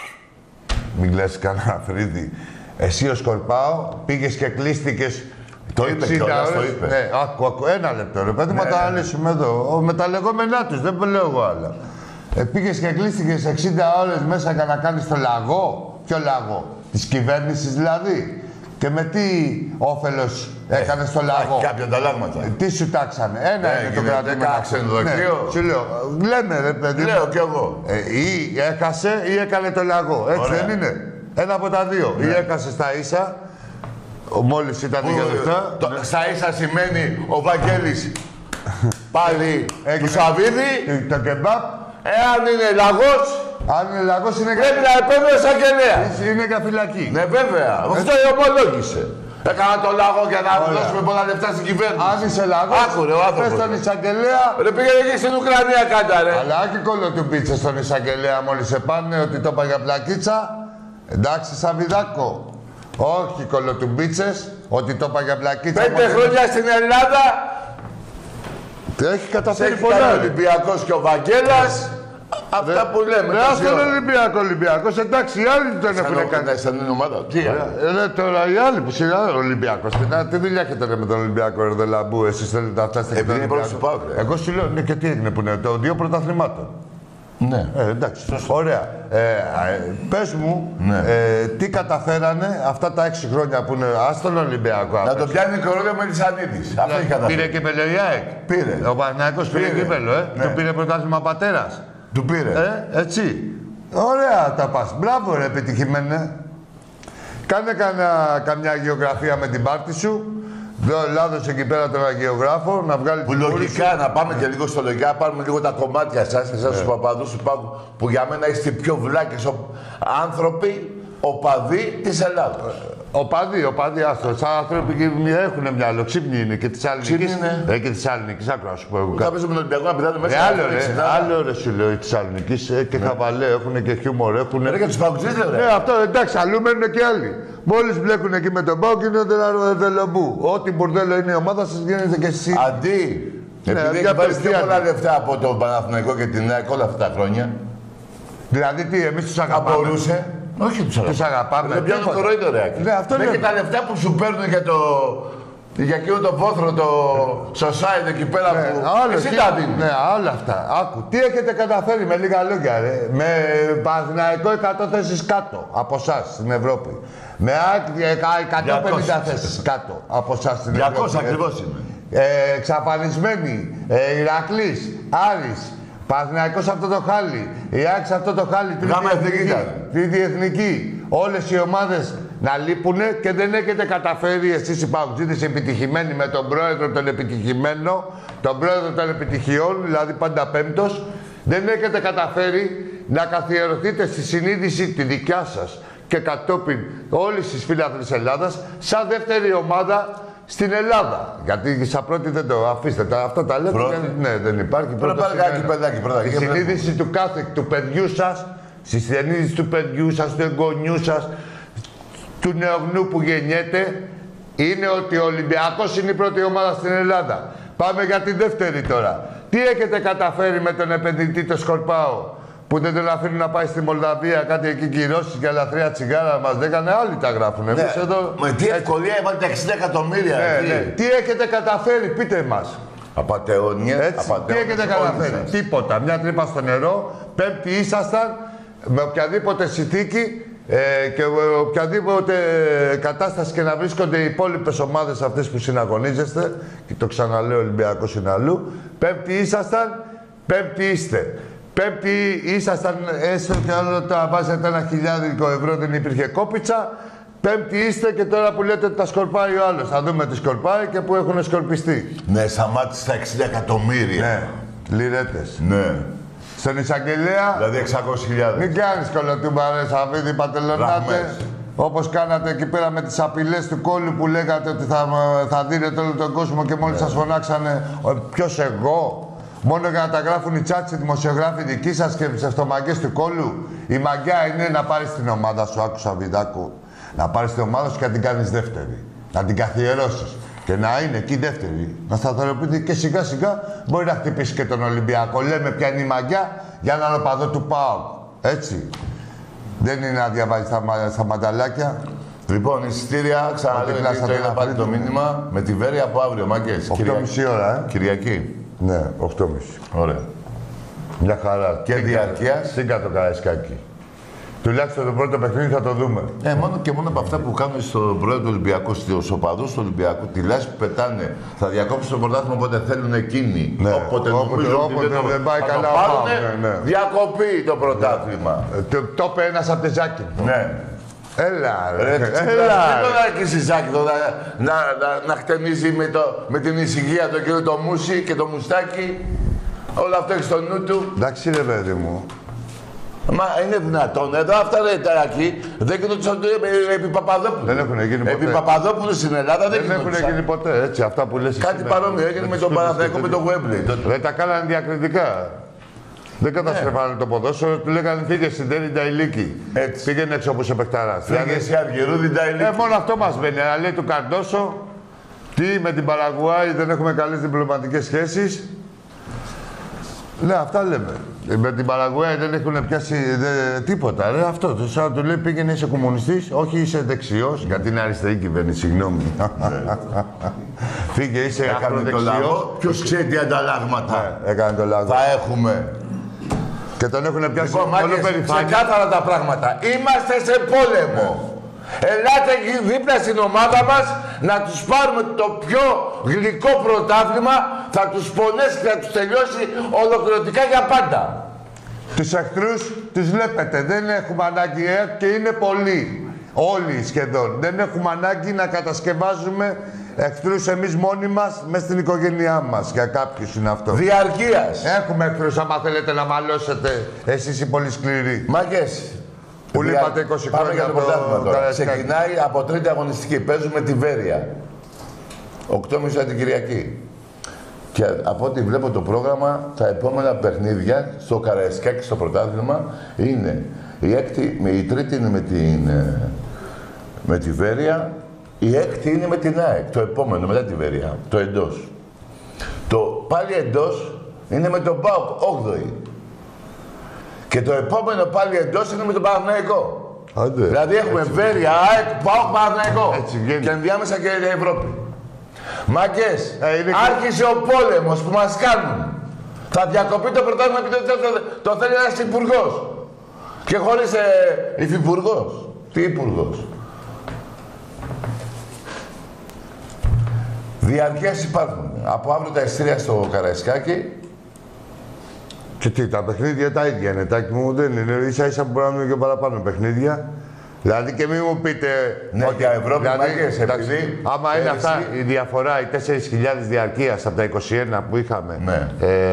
μην λες κανένα Φρύδι. Εσύ ο Σκορπάο πήγες και κλείστηκες. Το είπε κιόλας, το είπε. Ναι, άκου, ένα λεπτό ρε παιδί, μα τα αναλύσουμε εδώ. Με τα λεγόμενά τους, δεν λέω εγώ άλλα. Πήγες και κλείστηκες 60 ώρες μέσα για να κάνεις το λαγό. Ποιο λαγό? Της κυβέρνησης δηλαδή. Και με τι όφελος έκανες το λαγό? Κάποια ανταλλάγματα. Τι σου τάξανε? Ένα είναι το κρατούμενο. Ξενοδοχείο. Σου λέω, λέμε ρε παιδί. Λέω κι εγώ. Ή έκασε ή έκανε το λαγό. Έτσι δεν είναι? Ένα από τα δύο. Ή έκασε στα ίσα. Μόλις ήταν για λεφτά. Στα ίσα σημαίνει ο Βαγγέλης πάλι του Σαββίδη. Το κεμπάπ. Εάν είναι λαγός, αν είναι λαγός είναι πρέπει να επέμβει ο εισαγγελέας. Είναι για φυλακή. Ναι, βέβαια. Αυτό ομολόγησε. Έκανα το λαγό για να δώσουμε πολλά λεφτά στην κυβέρνηση. Αν είσαι λαγός, άκουρε ο άνθρωπος. Πες στον εισαγγελέα. Ρε πήγαινε εκεί στην Ουκρανία κάντα ρε. Αλλά και κολοτουμπίτσες στον εισαγγελέα μόλις σε πάνε ότι το είπα για πλακίτσα. Εντάξει, Σαββιδάκο. Όχι κολοτουμπίτσες, ότι το είπα για πλακίτσα. 5 χρόνια στην Ελλάδα. Έχει καταφέρει πολλά. πολλά. Ο Ολυμπιακός και ο Βαγγέλας. Αυτά που λέμε. Ναι, αυτό είναι Ολυμπιακός. Εντάξει, οι άλλοι δεν έχουν κάνει. Σαν την ομάδα. Τι τώρα οι άλλοι που σειρά ο Ολυμπιακός. Τι δουλειά έχετε με τον Ολυμπιακό, ρε Δελαμπού, εσείς θέλετε να φτάσετε. Επειδή είναι πρώτος του ΠΑΟΚ. Εγώ σου λέω, ναι, και τι έγινε που είναι, το 2 πρωταθλημάτων. Ναι. Εντάξει. Ωραία. Πες μου, τι καταφέρανε αυτά τα 6 χρόνια που είναι άστον Ολυμπιακό. Να το πιάνει κορώνα με Μελισσανίδης. Αυτό έχει καταφέρει. Πήρε και Πελαιάεκ. Πήρε. Ο Παναθηναϊκός πήρε κύπελλο, Του πήρε πρωτάθλημα πατέρας. Του πήρε. Έτσι. Ωραία τα πας. Μπράβο ρε, επιτυχημένε. Κάνε καμιά γεωγραφία με την πάρτη σου. Λάδωσε εκεί πέρα τον αγιογράφο, να βγάλει που λογικά, να πάμε και λίγο στο λογικά, πάρουμε λίγο τα κομμάτια εσάς τους παπαδούς που για μένα είστε πιο βλάκες άνθρωποι, οπαδοί της Ελλάδος. Οπαδοί, άστρο. Σαν άνθρωποι έχουν μυαλό, ξύπνοι είναι και της Σαλονίκης. Και της Σαλονίκης, άκου να σου πω εγώ. Θα πέσουμε τον Ολυμπιακό να πηδάνε μέσα. Άλλο ρε σου λέω, της Σαλονίκης και χαβαλέ, έχουν και χιούμορ, έχουν. Ρε και τους παγκοτζείς ρε. Ναι, αυτό εντάξει, αλλού μένουν και άλλοι. Μόλις μπλέκουν εκεί με τον Πάο γίνονται ένα δελομπού. Ό,τι μπορδέλο είναι η ομάδα σας γίνεται και εσείς. Αντί. Επειδή έχει πάρει πιο πολλά λεφτά από τον Παναθηναϊκό και την ΑΕΚ όλα αυτά τα χρόνια. Δηλαδή τι, εμείς τους αγαπάμε. Μπορούσε. Όχι τους αγαπάμε. Δεν πιάνουν κορόιδο ρε. Και τα λεφτά που σου παίρνουν για εκείνο το βόθρο, το society εκεί πέρα που εσύ τα δίνεις. Ναι, όλα αυτά. Άκου, τι έχετε καταφέρει με λίγα λόγια ρε. Με Παναθηναϊκό 100 θέσεις κάτω από εσάς στην Ευρώπη. Με ΑΕΚ 150 θέσεις κάτω από εσάς στην Ευρώπη. 200 ακριβώς είναι. Εξαφανισμένοι, Ηρακλής, Άρης, Παναθηναϊκός αυτό το χάλι. Η ΑΕΚ αυτό το χάλι. Τρίτη εθνική. Όλες οι ομάδες να λείπουνε και δεν έχετε καταφέρει εσείς οι παουτζίδες επιτυχημένοι με τον πρόεδρο τον επιτυχημένο, τον πρόεδρο των επιτυχιών, δηλαδή πάντα πέμπτος, δεν έχετε καταφέρει να καθιερωθείτε στη συνείδηση τη δικιά σας και κατόπιν όλης της φίλαθλης Ελλάδας σαν δεύτερη ομάδα στην Ελλάδα. Γιατί σαν πρώτη δεν το αφήστε. Αυτό τα λέτε. Ναι, δεν υπάρχει. Παιδάκι. Η συνείδηση του κάθε του παιδιού σας, στη συνείδηση του παιδιού σας, του εγγονιού σας, του νεογνού που γεννιέται, είναι ότι ο Ολυμπιακός είναι η πρώτη ομάδα στην Ελλάδα. Πάμε για τη δεύτερη τώρα. Τι έχετε καταφέρει με τον επενδυτή το Σκορπάο, που δεν τον αφήνουν να πάει στη Μολδαβία, κάτι εκεί κυρώσεις για λαθρέα τσιγάρα μας λέγανε, άλλοι τα γράφουνε. Ναι. Εδώ... Με τι ευκολία έβαλε τα 60 εκατομμύρια. Ναι. Τι έχετε καταφέρει, πείτε μας. Απατεώνιες. Τι έχετε καταφέρει. Τίποτα. Μια τρύπα στο νερό. Πέμπτη ήσασταν με οποιαδήποτε συνθήκη και οποιαδήποτε κατάσταση και να βρίσκονται οι υπόλοιπες ομάδες αυτές που συναγωνίζεστε. Και το ξαναλέω, Ολυμπιακός είναι αλλού. Πέμπτη ήσασταν, πέμπτη είστε. Πέμπτη ήσασταν, έστω και άλλο τα βάζετε 1.000 ευρώ, δεν υπήρχε κόπιτσα. Πέμπτη είστε και τώρα που λέτε ότι τα σκορπάει ο άλλος. Θα δούμε τι σκορπάει και που έχουν σκορπιστεί. Ναι, σταμάτησε τα 60 εκατομμύρια. Ναι, λιρέτες. Ναι. Στον εισαγγελέα. Δηλαδή 600.000. Μην κάνεις κολοτούμπα, ρε Σαββίδη, πατελονάτε. Όπως κάνατε εκεί πέρα με τις απειλές του κόλλου που λέγατε ότι θα δίνετε όλο τον κόσμο και μόλις σας φωνάξανε. Ποιος εγώ. Μόνο για να τα γράφουν οι τσάτσι δημοσιογράφοι δικοί σας και ψευτομαγκές του κόλλου. Η μαγιά είναι να πάρεις την ομάδα σου, άκουσα Βιδάκου. Να πάρεις την ομάδα σου και να την κάνεις δεύτερη. Να την καθιερώσεις. Και να είναι εκεί δεύτερη. Να σταθεροποιηθεί και σιγά σιγά μπορεί να χτυπήσει και τον Ολυμπιακό. Λέμε ποια είναι η μαγιά για έναν οπαδό του ΠΑΟΚ. Έτσι. Δεν είναι να διαβάζει στα μανταλάκια. Λοιπόν, εισιτήρια, ξαναλέω, το είδα πάλι το μήνυμα με τη Βέρεια από αύριο, μάγκες. 8.30 ώρα, Κυριακή. Ναι, 8.30. Ωραία. Μια χαρά. Και διαρκείας. Σίγκα το Καραϊσκάκι. Τουλάχιστον το πρώτο παιχνίδι θα το δούμε. Μόνο και μόνο από αυτά που κάνουν στον πρόεδρο του Ολυμπιακού, στους οπαδούς του Ολυμπιακού, τη λάσπη που πετάνε, θα διακόψουν το πρωτάθλημα όποτε θέλουν εκείνοι. Ναι. Όποτε δεν πάει καλά. Ναι. Διακοπή το πρωτάθλημα. Το είπε ένας από τη Ζάκη. Ναι. Έλα, ρε. Έλα. Δεν τον άρχισε Ζάκη να χτενίζει με την ησυχία τον κύριο το Μούση και το Μουστάκι. Όλο αυτό έχει στο νου του. Εντάξει, ρε παιδί μου. Μα είναι δυνατόν. Εδώ αυτά ρε Ταρακή δεν γίνονται επί Παπαδόπουλου. Δεν έχουν γίνει ποτέ. Επί Παπαδόπουλου στην Ελλάδα δεν έχουν γίνει ποτέ. Έτσι, αυτά που λες. Κάτι παρόμοιο έγινε με τον Παναθηναϊκό με τον Γουέμπλεϊ. Δεν τα κάνανε διακριτικά. Δεν καταστρέφανε το ποδόσφαιρο, του λέγανε φύγε στην Τέρι Νταϊλίκη. Πήγαινε έξω όπως επεκταράς. Φύγε σε Αργυρούδη Νταϊλίκη. Μόνο αυτό μας μπαίνει. Αλλά λέει του Καρντόσο, τι με την Παραγουάη δεν έχουμε καλές διπλωματικές σχέσεις. Ναι, αυτά λέμε. Με την Παραγουάη δεν έχουν πιάσει τίποτα. Ρε, αυτό. Σαν να του λέει πήγαινε είσαι κομμουνιστής, όχι είσαι δεξιός. Γιατί είναι αριστερή κυβέρνηση, συγγνώμη. Φύγε, είσαι ακροδεξιός. Ποιος ξέρει τι ανταλλάγματα έκανε το λάθος. Θα έχουμε. Και τον έχουν πιάσει όλο περηφάνεια. Ξεκάθαρα τα πράγματα. Είμαστε σε πόλεμο. Ελάτε εκεί δίπλα στην ομάδα μας να τους πάρουμε το πιο γλυκό πρωτάθλημα, θα τους πονέσει και θα τους τελειώσει ολοκληρωτικά για πάντα. Τους εχθρούς τους βλέπετε, δεν έχουμε ανάγκη και είναι πολλοί. Όλοι σχεδόν. Δεν έχουμε ανάγκη να κατασκευάζουμε εχθρούς εμείς μόνοι μας μέσα στην οικογένειά μας. Για κάποιους είναι αυτό. Διαρκείας. Έχουμε εχθρούς άμα θέλετε να μαλώσετε εσείς οι πολύ σκληροί. Μάγκες. Που λείπατε 20 χρόνια από το ξεκινάει από τρίτη αγωνιστική. Παίζουμε τη Βέρεια. 8.30 την Κυριακή. Και από ό,τι βλέπω το πρόγραμμα, τα επόμενα παιχνίδια στο Καραϊσκάκι, στο πρωτάθλημα, είναι η τρίτη είναι με τη Βέρεια, η έκτη είναι με την ΑΕΚ. Το επόμενο, μετά τη Βέρεια. Το εντός. Το πάλι εντός είναι με τον ΠΑΟΚ, 8η. Και το επόμενο πάλι εντός είναι με τον Παναθηναϊκό. Δηλαδή έχουμε Βέρεια, ΑΕΚ, ΠΑΟΚ, Παναθηναϊκό. Και ενδιάμεσα και η Ευρώπη. Μάγκες, άρχισε ο πόλεμος που μας κάνουν. Θα διακοπεί το πρωτάθλημα επειδή το θέλει ένας υπουργός. Και χωρίς υφυπουργός. Τι υπουργός. Διαρκές υπάρχουν. Από αύριο τα εισιτήρια στο Καραϊσκάκι. Και τι, τα παιχνίδια τα ίδια είναι. Τάκη μου δεν είναι. Ίσα-ίσα που μπορούμε να δούμε και παραπάνω παιχνίδια. Δηλαδή και μην μου πείτε. Ναι, ότι για Ευρώπη μάγκες, επειδή. Άμα είναι αυτά η διαφορά, οι 4.000 διαρκείας από τα 21 που είχαμε. Ναι.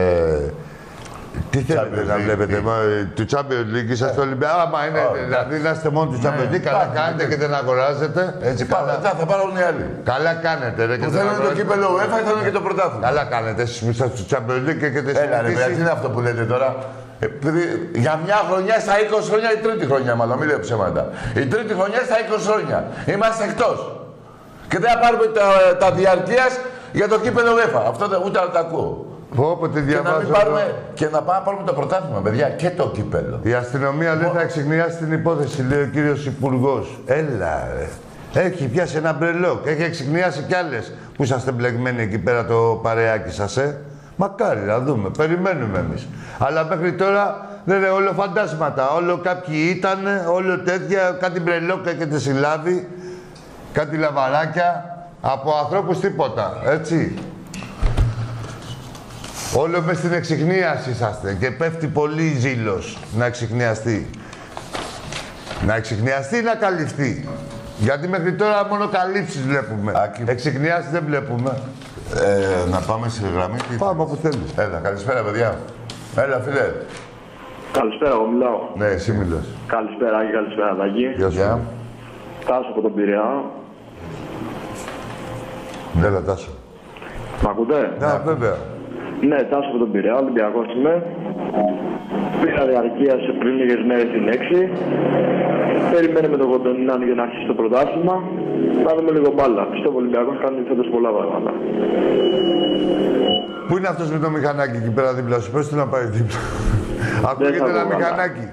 Τι θέλετε να βλέπετε, του Champions League είσαστε Ολυμπιακοί. Άμα είναι, δηλαδή να είστε μόνο του Champions League, καλά κάνετε και δεν αγοράζετε. Έτσι θα πάρουν οι άλλοι. Καλά κάνετε. Που θέλουν το κύπελλο UEFA, θέλουν και το πρωτάθλημα. Καλά κάνετε, εσείς που είσαστε του Champions League και έχετε συνεχίσει. Τι είναι αυτό που λέτε τώρα. Για μια χρονιά στα 20 χρόνια, η τρίτη χρονιά μάλλον, μην λέω ψέματα. Η τρίτη χρονιά στα 20 χρόνια. Είμαστε εκτός. Και δεν θα πάρουμε τα διαρκείας για το κύπελλο UEFA. Αυτό ούτε να το ακούω. Όποτε διαβάζω. Και να πάμε να πάρουμε το πρωτάθλημα, παιδιά, και το κύπελλο. Η αστυνομία λέει θα εξηγνιάσει την υπόθεση, λέει ο κύριος Υπουργός. Έλα, ρε. Έχει πιάσει ένα μπρελόκ. Έχει εξηγνιάσει κι άλλες που είσαστε μπλεγμένοι εκεί πέρα το παρεάκι σας, Μακάρι να δούμε. Περιμένουμε εμείς. Αλλά μέχρι τώρα δεν είναι όλο φαντάσματα. Όλο κάποιοι ήταν, όλο τέτοια, κάτι μπρελόκ έχετε συλλάβει, κάτι λαβαράκια, από ανθρώπους τίποτα, έτσι. Όλο μες στην εξιχνίαση είσαστε και πέφτει πολύ ζήλος να εξιχνιαστεί. Να εξιχνιαστεί ή να καλυφθεί. Γιατί μέχρι τώρα μόνο καλύψεις βλέπουμε. Εξιχνιάσεις δεν βλέπουμε. Να πάμε σε γραμμή. Πάμε όπου θέλεις. Έλα, καλησπέρα παιδιά. Έλα φίλε. Καλησπέρα, εγώ μιλάω. Ναι, εσύ μιλάς. Καλησπέρα, Άκη, καλησπέρα, Τάκη. Γεια σου. Τάσο από τον Πειραιά. Έλα, Τάσο. Μ' ακούτε? Ναι, βέβαια. Ναι, Τάσο από τον Πειραιά, Ολυμπιακός είμαι. Πήρα διαρκεία σε πριν λίγες μέρες την 6. Περιμένουμε τον Κοντονινάν για να αρχίσει το πρωτάθλημα. Να δούμε λίγο μπάλα. Πιστεύω ο Ολυμπιακός κάνει φέτος πολλά πράγματα. Πού είναι αυτός με το μηχανάκι εκεί πέρα δίπλα σου, πες του να πάει δίπλα. Ακούγεται ένα μηχανάκι.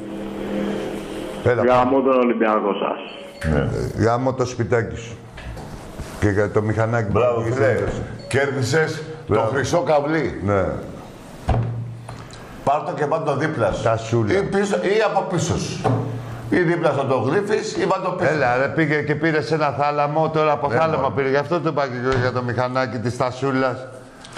Γάμω τον Ολυμπιακό σας. Γάμω το σπιτάκι σου. Και για το μηχανάκι. Μπράβο, φίλε. Κέρδισες το χρυσό καβλί. Ναι. Πάρ' το και πάρ' το δίπλα σου. Τα σούλα. Ή από πίσω σου. Ή δίπλα σου το γλύφεις ή πάρ' το πίσω. Έλα, ρε, πήγε και πήρε ένα θάλαμο, τώρα από θάλαμο πήρε. Γι' αυτό το είπα και για το μηχανάκι της τασούλας.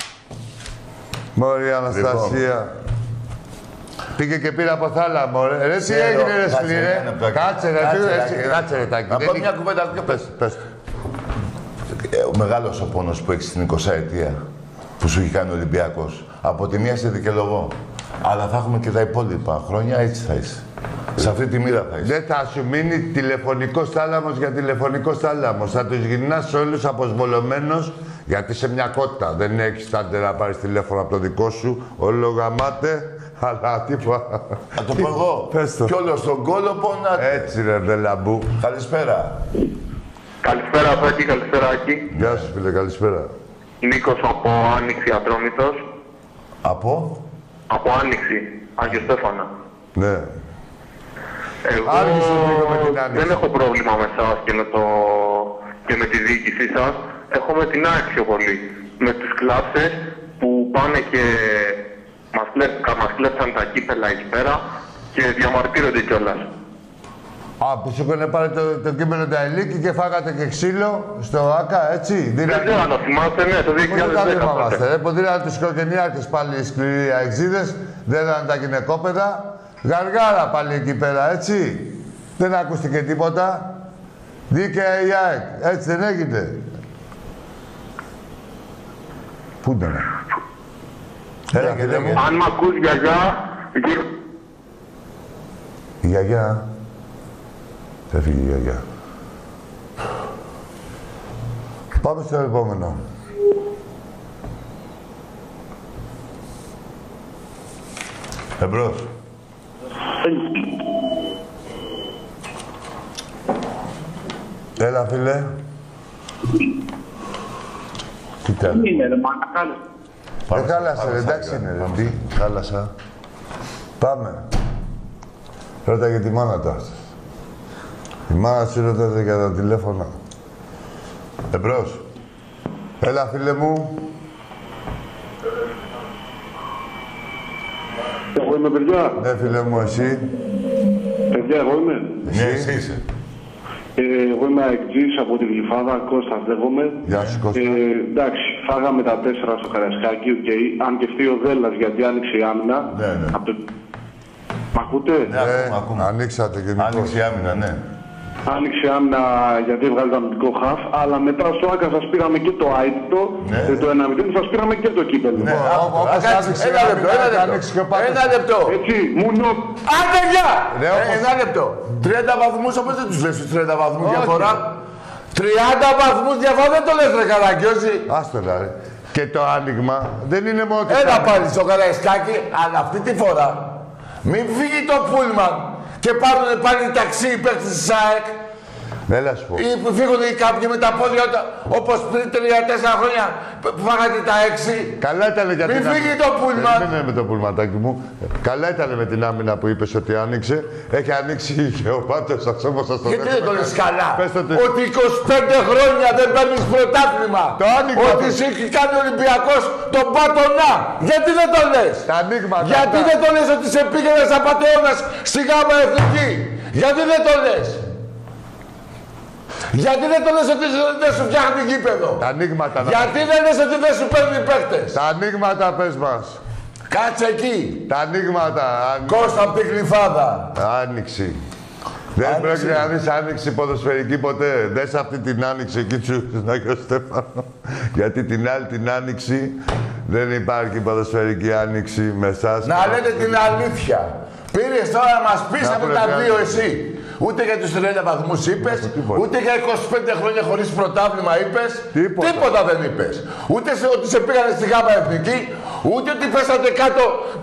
Μωρή Αναστασία. Πήγε και πήρε από θάλαμο, ρε. Ρε, τι έγινε, ρε, σκληρέ. Κάτσε, ρε, κάτσε, ρε, Τάκη. Να πω μια κουβέντα. Πες. Ο μεγάλος ο πόνος που έχεις στην 20 ετία που σου έχει κάνει ο Ολυμπιακός. Από τη μία σε δικαιολογώ. Αλλά θα έχουμε και τα υπόλοιπα χρόνια, έτσι θα είσαι. Σε αυτή τη μοίρα θα είσαι. Δεν θα σου μείνει τηλεφωνικός θάλαμος για τηλεφωνικός θάλαμος. Θα τους γυρνάς όλους αποσβολωμένος, γιατί σε μια κότα δεν έχεις τάντε να πάρεις τηλέφωνο από το δικό σου. Όλο γαμάτε, αλλά τίποτα. Θα το πω εγώ. Πες το. Κι όλο στον κόλο πονάτε. Έτσι ρε, δε λαμπού. Καλησπέρα. Καλησπέρα, Τάκη, καλησπέρα, Άκη. Γεια σου, φίλε, καλησπέρα. Νίκος από Άνοιξη, Ατρόμητος. Από? Από Άνοιξη, Άγιο Στέφανα. Ναι. Εγώ δεν έχω πρόβλημα με εσάς και με τη διοίκησή σας. Έχω με την ΑΕΚ πιο πολύ. Με τους κλάψες που πάνε και μας κλέψαν τα κύπελα εκεί πέρα και διαμαρτύρονται κιόλας. Που σου είχαν πάρει το κείμενο τα Ελίκη και φάγατε και ξύλο στο ΆΚΑ, έτσι. Δεν ξέρω αν το θυμάστε, ναι, το 2010. Δεν θυμάμαστε, που δίνανε τους οικογενειάρχες πάλι οι σκληροί αεξίδες, δεν ήταν τα γυναικόπαιδα. Γαργάρα πάλι εκεί πέρα, έτσι. Δεν ακούστηκε τίποτα. Δίκαια η ΑΕΚ, έτσι δεν έγινε. Πού ήταν. Αν μ' ακούς, γιαγιά... Η γιαγιά. Έφυγε η γιαγιά. Πάμε στο επόμενο. Εμπρός. Έλα, φίλε. Τι είναι, ρε, μάνα, χάλασε, εντάξει είναι, ρε. Τι, χάλασα. Πάμε. Ρώτα για τη μάνα του. Η μάνα σου ρωτάτε για τα τηλέφωνα. Εμπρός. Έλα, φίλε μου. Εγώ είμαι, παιδιά. Ναι, φίλε μου, εσύ. Παιδιά, εγώ είμαι. Ναι, εσύ είσαι. Εγώ είμαι αεκτζής από τη Γλυφάδα, Κώστας λέγομαι. Γεια σου, Κώστα. Εντάξει, φάγαμε τα 4 στο Καραϊσκάκι, okay. Αν και φτύει ο Δέλλας γιατί άνοιξε η άμυνα. Ναι, ναι. Μ' ακούτε? Ναι, ακούμε. Ανοίξατε και άνοιξε η άμυνα, ναι. Άνοιξε η άμυνα γιατί έβγαλε το αμυντικό χαφ, αλλά μετά στο Άκα σας πήραμε και το άιτο, το 1-0, σας πήραμε και το κύπελλο. Ναι, όπως άνοιξε ένα λεπτό. Έτσι, μουνό. Άντε γεια! Ένα λεπτό. 30 βαθμούς, όπως δεν τους λες τους 30 βαθμούς διαφορά. 30 βαθμούς διαφορά δεν το λες ρε Καραγκιόζη. Άστο ρε. Και το άνοιγμα δεν είναι μόνο... Έλα πάλι στο Καραϊσκάκι, αλλά αυτή τη φορά μην φύγει το πούλμαν και πάρουν πάλι ταξί υπέρ της ΣΑΕΚ. Έλα σου πω. Ή που φύγουν κάποιοι με τα πόδια όπως πριν 3-4 χρόνια που φάγατε τα 6. Καλά ήταν για μην φύγει το πούλμαν. Δεν είναι με το πούλματάκι μου. Καλά ήταν με την άμυνα που είπες ότι άνοιξε. Έχει ανοίξει και ο Πάτος σας όπως σας το γιατί δεν το λες καλά. Ότι 25 χρόνια δεν παίρνεις πρωτάθλημα. Το άνοιγμα. Ότι εσύ έχει κάνει ο Ολυμπιακός τον Πάτονα. Γιατί δεν το λες. Τα ανοίγματα. Γιατί δεν το λες ότι σε πήγαινες απατεώνας στη Γάμα Εθνική. Γιατί δεν το λες. Γιατί δεν το λες ότι δεν σου φτιάχνει γήπεδο. Τα ανοίγματα. Γιατί δεν λες ότι δεν σου παίρνει παίκτες. Τα ανοίγματα πες μας. Κάτσε εκεί. Τα ανοίγματα. Κώστα από την Γλυφάδα. Άνοιξη. Δεν πρόκειται να δεις άνοιξη ποδοσφαιρική ποτέ. Δες αυτή την άνοιξη εκεί του Άγιο Στέφανο. Γιατί την άλλη την άνοιξη δεν υπάρχει ποδοσφαιρική άνοιξη με εσάς. Να λέτε την αλήθεια. Πήρες τώρα να μας πεις από τα δύο εσύ. Ούτε για τους 30 βαθμούς είπες, ούτε για 25 χρόνια χωρίς πρωτάθλημα είπες. Τίποτα δεν είπες. Ούτε ότι σε πήγανε στη Γάμα Εθνική, ούτε ότι πέσατε κάτω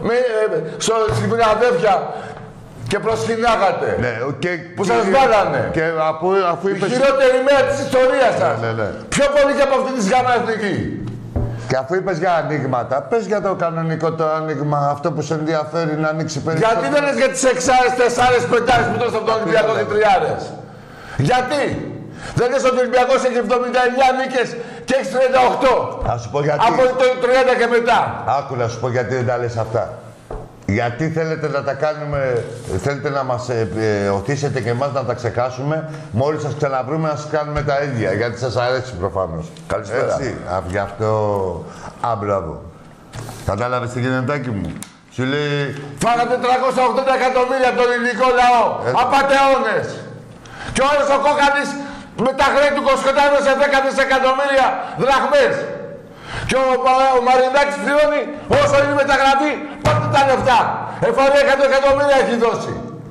στη Φιλαδέλφια και προσκυνάγατε. Ναι, που σας βάλανε. Και αφού είπες... Η χειρότερη μέρα της ιστορίας σας. Ναι. Πιο πολύ και από αυτή της Γάμα Εθνική. Και αφού είπες για ανοίγματα, πες για το κανονικό το άνοιγμα, αυτό που σε ενδιαφέρει να ανοίξει περισσότερο. Γιατί δεν λες για τις 6άρες, 4άρες, 5άρες που δώσαν από τον Ολυμπιακό και 3άρες. Γιατί. Δεν λες ότι ο Ολυμπιακός έχει 79 νίκες και έχει 38. Θα σου πω γιατί. Από το 30 και μετά. Άκου να σου πω γιατί δεν τα λες αυτά. Γιατί θέλετε να τα κάνουμε, θέλετε να μας οθήσετε και εμάς να τα ξεχάσουμε, μόλις σας ξαναβρούμε να σας κάνουμε τα ίδια, γιατί σας αρέσει προφανώς. Καλησπέρα. Έτσι, γι' αυτό, μπράβο. Κατάλαβες τι γίνεται, μου. Σου λέει... Φάγατε 380 εκατομμύρια από τον ελληνικό λαό. Απατεώνες. Και ο άλλος ο Κόκαλης με τα χρέη του Κοσκοτάνου σε 10 δισεκατομμύρια δραχμές. Και ο Μαρινάκης πληρώνει όσο είναι η μεταγραφή, πότε τα λεφτά. Εφορία 100 εκατομμύρια έχει δώσει.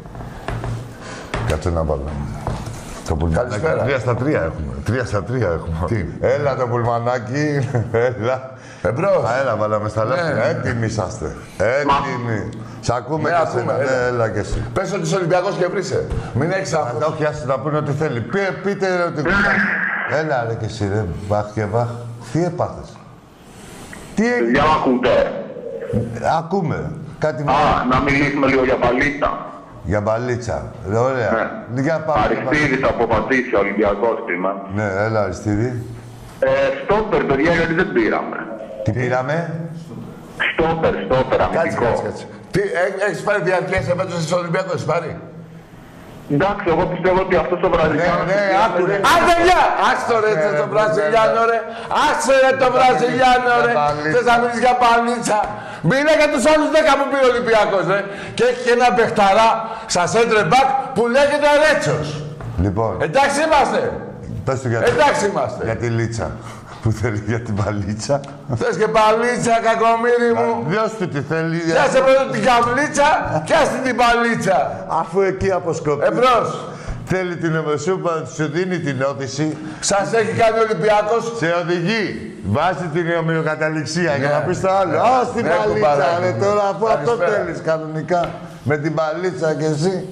Κάτσε να βάλω. Το πουλμανάκι. 3 στα 3 έχουμε. 3 στα 3 έχουμε. Τι. Έλα το πουλμανάκι. Έλα. Εμπρός. Έλα, βάλαμε στα λεφτά. Έτοιμοι είσαστε. Έτοιμοι. Σ' ακούμε και εσένα. Έλα και εσύ. Πες ότι είσαι Ολυμπιακός και βρίσκε. Μην έχεις άγχος. Όχι, άσε να πούνε ό,τι θέλει. Πείτε ότι... Έλα ρε και εσύ ρε. Βάχ και βάχ. Τι έπαθες. Τι έγινε. Για να ακούτε. Ακούμε. Κάτι να μιλήσουμε λίγο για παλίτσα. Για μπαλίτσα. Ωραία. Ναι. Για πάμε. Αριστίδης από Πατήσια, Ολυμπιακός είμαι. Ναι, έλα Αριστίδη. Στόπερ, παιδιά, γιατί δεν πήραμε. Τι πήραμε. Στόπερ, αμυντικό. Κάτσε. Τι, έχεις πάρει διαρκές επέτος στον Ολυμπιακό, έχεις πάρει. Εντάξει, εγώ πιστεύω ότι αυτός ο Βραζιλιάνος... Ναι, άκουρε. Άντε γεια! Άστο ρε το Βραζιλιάνο ρε! Άστο ρε το Βραζιλιάνο ρε! Θες να μιλήσεις για παλίτσα! Μίλα για τους άλλους 10 που πήρε ο Ολυμπιακός ρε! Και έχει και ένα παιχταρά στα center back που λέγεται Ρέτσος. Λοιπόν. Εντάξει είμαστε! Πες του γιατί. Εντάξει είμαστε! Για τη λίτσα. Που θέλει για την παλίτσα. Θες και παλίτσα, κακομοίρι μου! Δώσ' του τι θέλει. Πιάσε πρώτα την καμπλίτσα και άσε την παλίτσα! Αφού εκεί αποσκοπεί. Εμπρός! Θέλει την ομοσούπα, σου δίνει την όθηση. Σας έχει κάνει ο Ολυμπιακός. Σε οδηγεί. Βάζει την ομοιοκαταληξία για να πεις το άλλο. Α, στην παλίτσα ρε τώρα, αφού αυτό θέλεις κανονικά. Με την παλίτσα κι εσύ.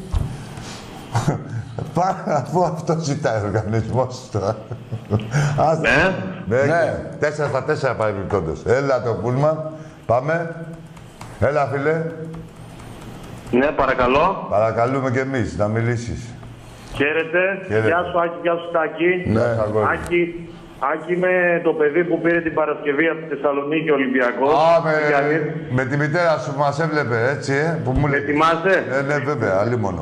Αφού αυτό ζητάει ο οργανισμός τώρα. Ναι. 4 στα 4 παρεμπιπτόντως. Έλα το πούλμαν. Πάμε. Έλα φίλε. Ναι, παρακαλώ. Παρακαλούμε κι εμείς να μιλήσεις. Χαίρετε. Γεια σου Άκη, γεια σου Τάκη. Ναι. Άκη με το παιδί που πήρε την Παρασκευή από τη Θεσσαλονίκη Ολυμπιακός. Με τη μητέρα σου που μας έβλεπε, έτσι, που μου λέει. Ετοιμάσαι. Ναι, βέβαια, αλλήμονο.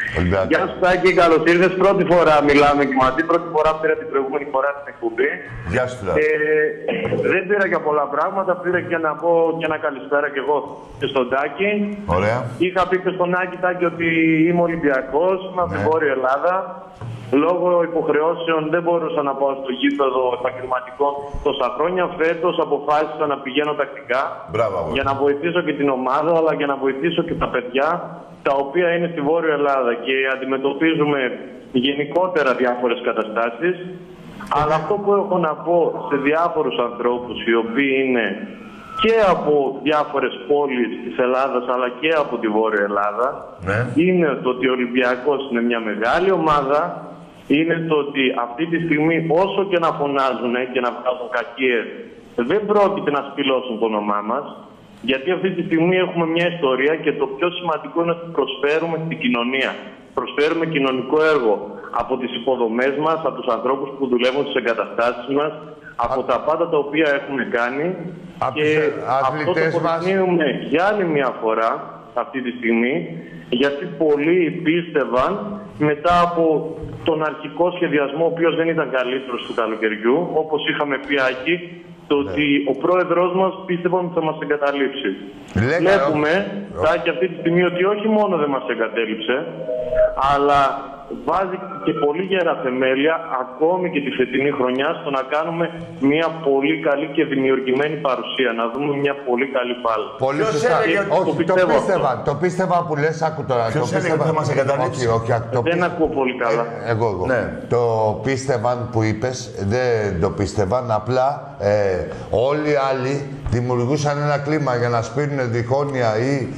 Γεια σου Τάκη, καλώς ήρθες. Πρώτη φορά μιλάμε και μαζί. Πρώτη φορά πήρα την προηγούμενη φορά στην εκπομπή. Γεια σου. Δεν πήρα και πολλά πράγματα. Πήρα και να πω και ένα καλησπέρα και εγώ και στον Τάκη. Ωραία. Είχα πει και στον Άκη Τάκη ότι είμαι Ολυμπιακός, είμαι από την Βόρεια Ελλάδα. Λόγω υποχρεώσεων δεν μπορούσα να πάω στο γήπεδο επαγγελματικό τόσα χρόνια. Φέτος αποφάσισα να πηγαίνω τακτικά. Μπράβο. Για να βοηθήσω και την ομάδα, αλλά για να βοηθήσω και τα παιδιά τα οποία είναι στη Βόρεια Ελλάδα και αντιμετωπίζουμε γενικότερα διάφορες καταστάσεις. Αλλά αυτό που έχω να πω σε διάφορους ανθρώπους οι οποίοι είναι και από διάφορες πόλεις της Ελλάδας αλλά και από τη Βόρεια Ελλάδα, είναι το ότι ο Ολυμπιακός είναι μια μεγάλη ομάδα, είναι το ότι αυτή τη στιγμή όσο και να φωνάζουν και να βγάζουν κακίες, δεν πρόκειται να σπηλώσουν το όνομά μας, γιατί αυτή τη στιγμή έχουμε μια ιστορία και το πιο σημαντικό είναι ότι προσφέρουμε στην κοινωνία. Προσφέρουμε κοινωνικό έργο από τις υποδομές μας, από τους ανθρώπους που δουλεύουν στις εγκαταστάσεις μας, από τα πάντα τα οποία έχουμε κάνει. Και αυτό το αποδεικνύουμε για άλλη μια φορά αυτή τη στιγμή, γιατί πολλοί πίστευαν μετά από τον αρχικό σχεδιασμό, ο οποίος δεν ήταν καλύτερος του καλοκαιριού, όπως είχαμε πει Άκη, το ότι ο πρόεδρος μας πίστευε ότι θα μας εγκαταλείψει. Βλέπουμε, Τάκη, αυτή τη στιγμή ότι όχι μόνο δεν μας εγκατέλειψε, αλλά βάζει και πολύ γερά θεμέλια, ακόμη και τη φετινή χρονιά, στο να κάνουμε μια πολύ καλή και δημιουργημένη παρουσία. Να δούμε μια πολύ καλή μπάλα. Πολύ σωστά. Όχι, το πίστευα που λες, άκου τώρα. Ποιος έλεγε ότι θα μας εγκαταλείψει? Δεν ακούω πολύ καλά. Εγώ. Ναι. Το πίστευαν που είπες, δεν το πίστευαν. Απλά όλοι οι άλλοι δημιουργούσαν ένα κλίμα για να σπείρουν διχόνοια ή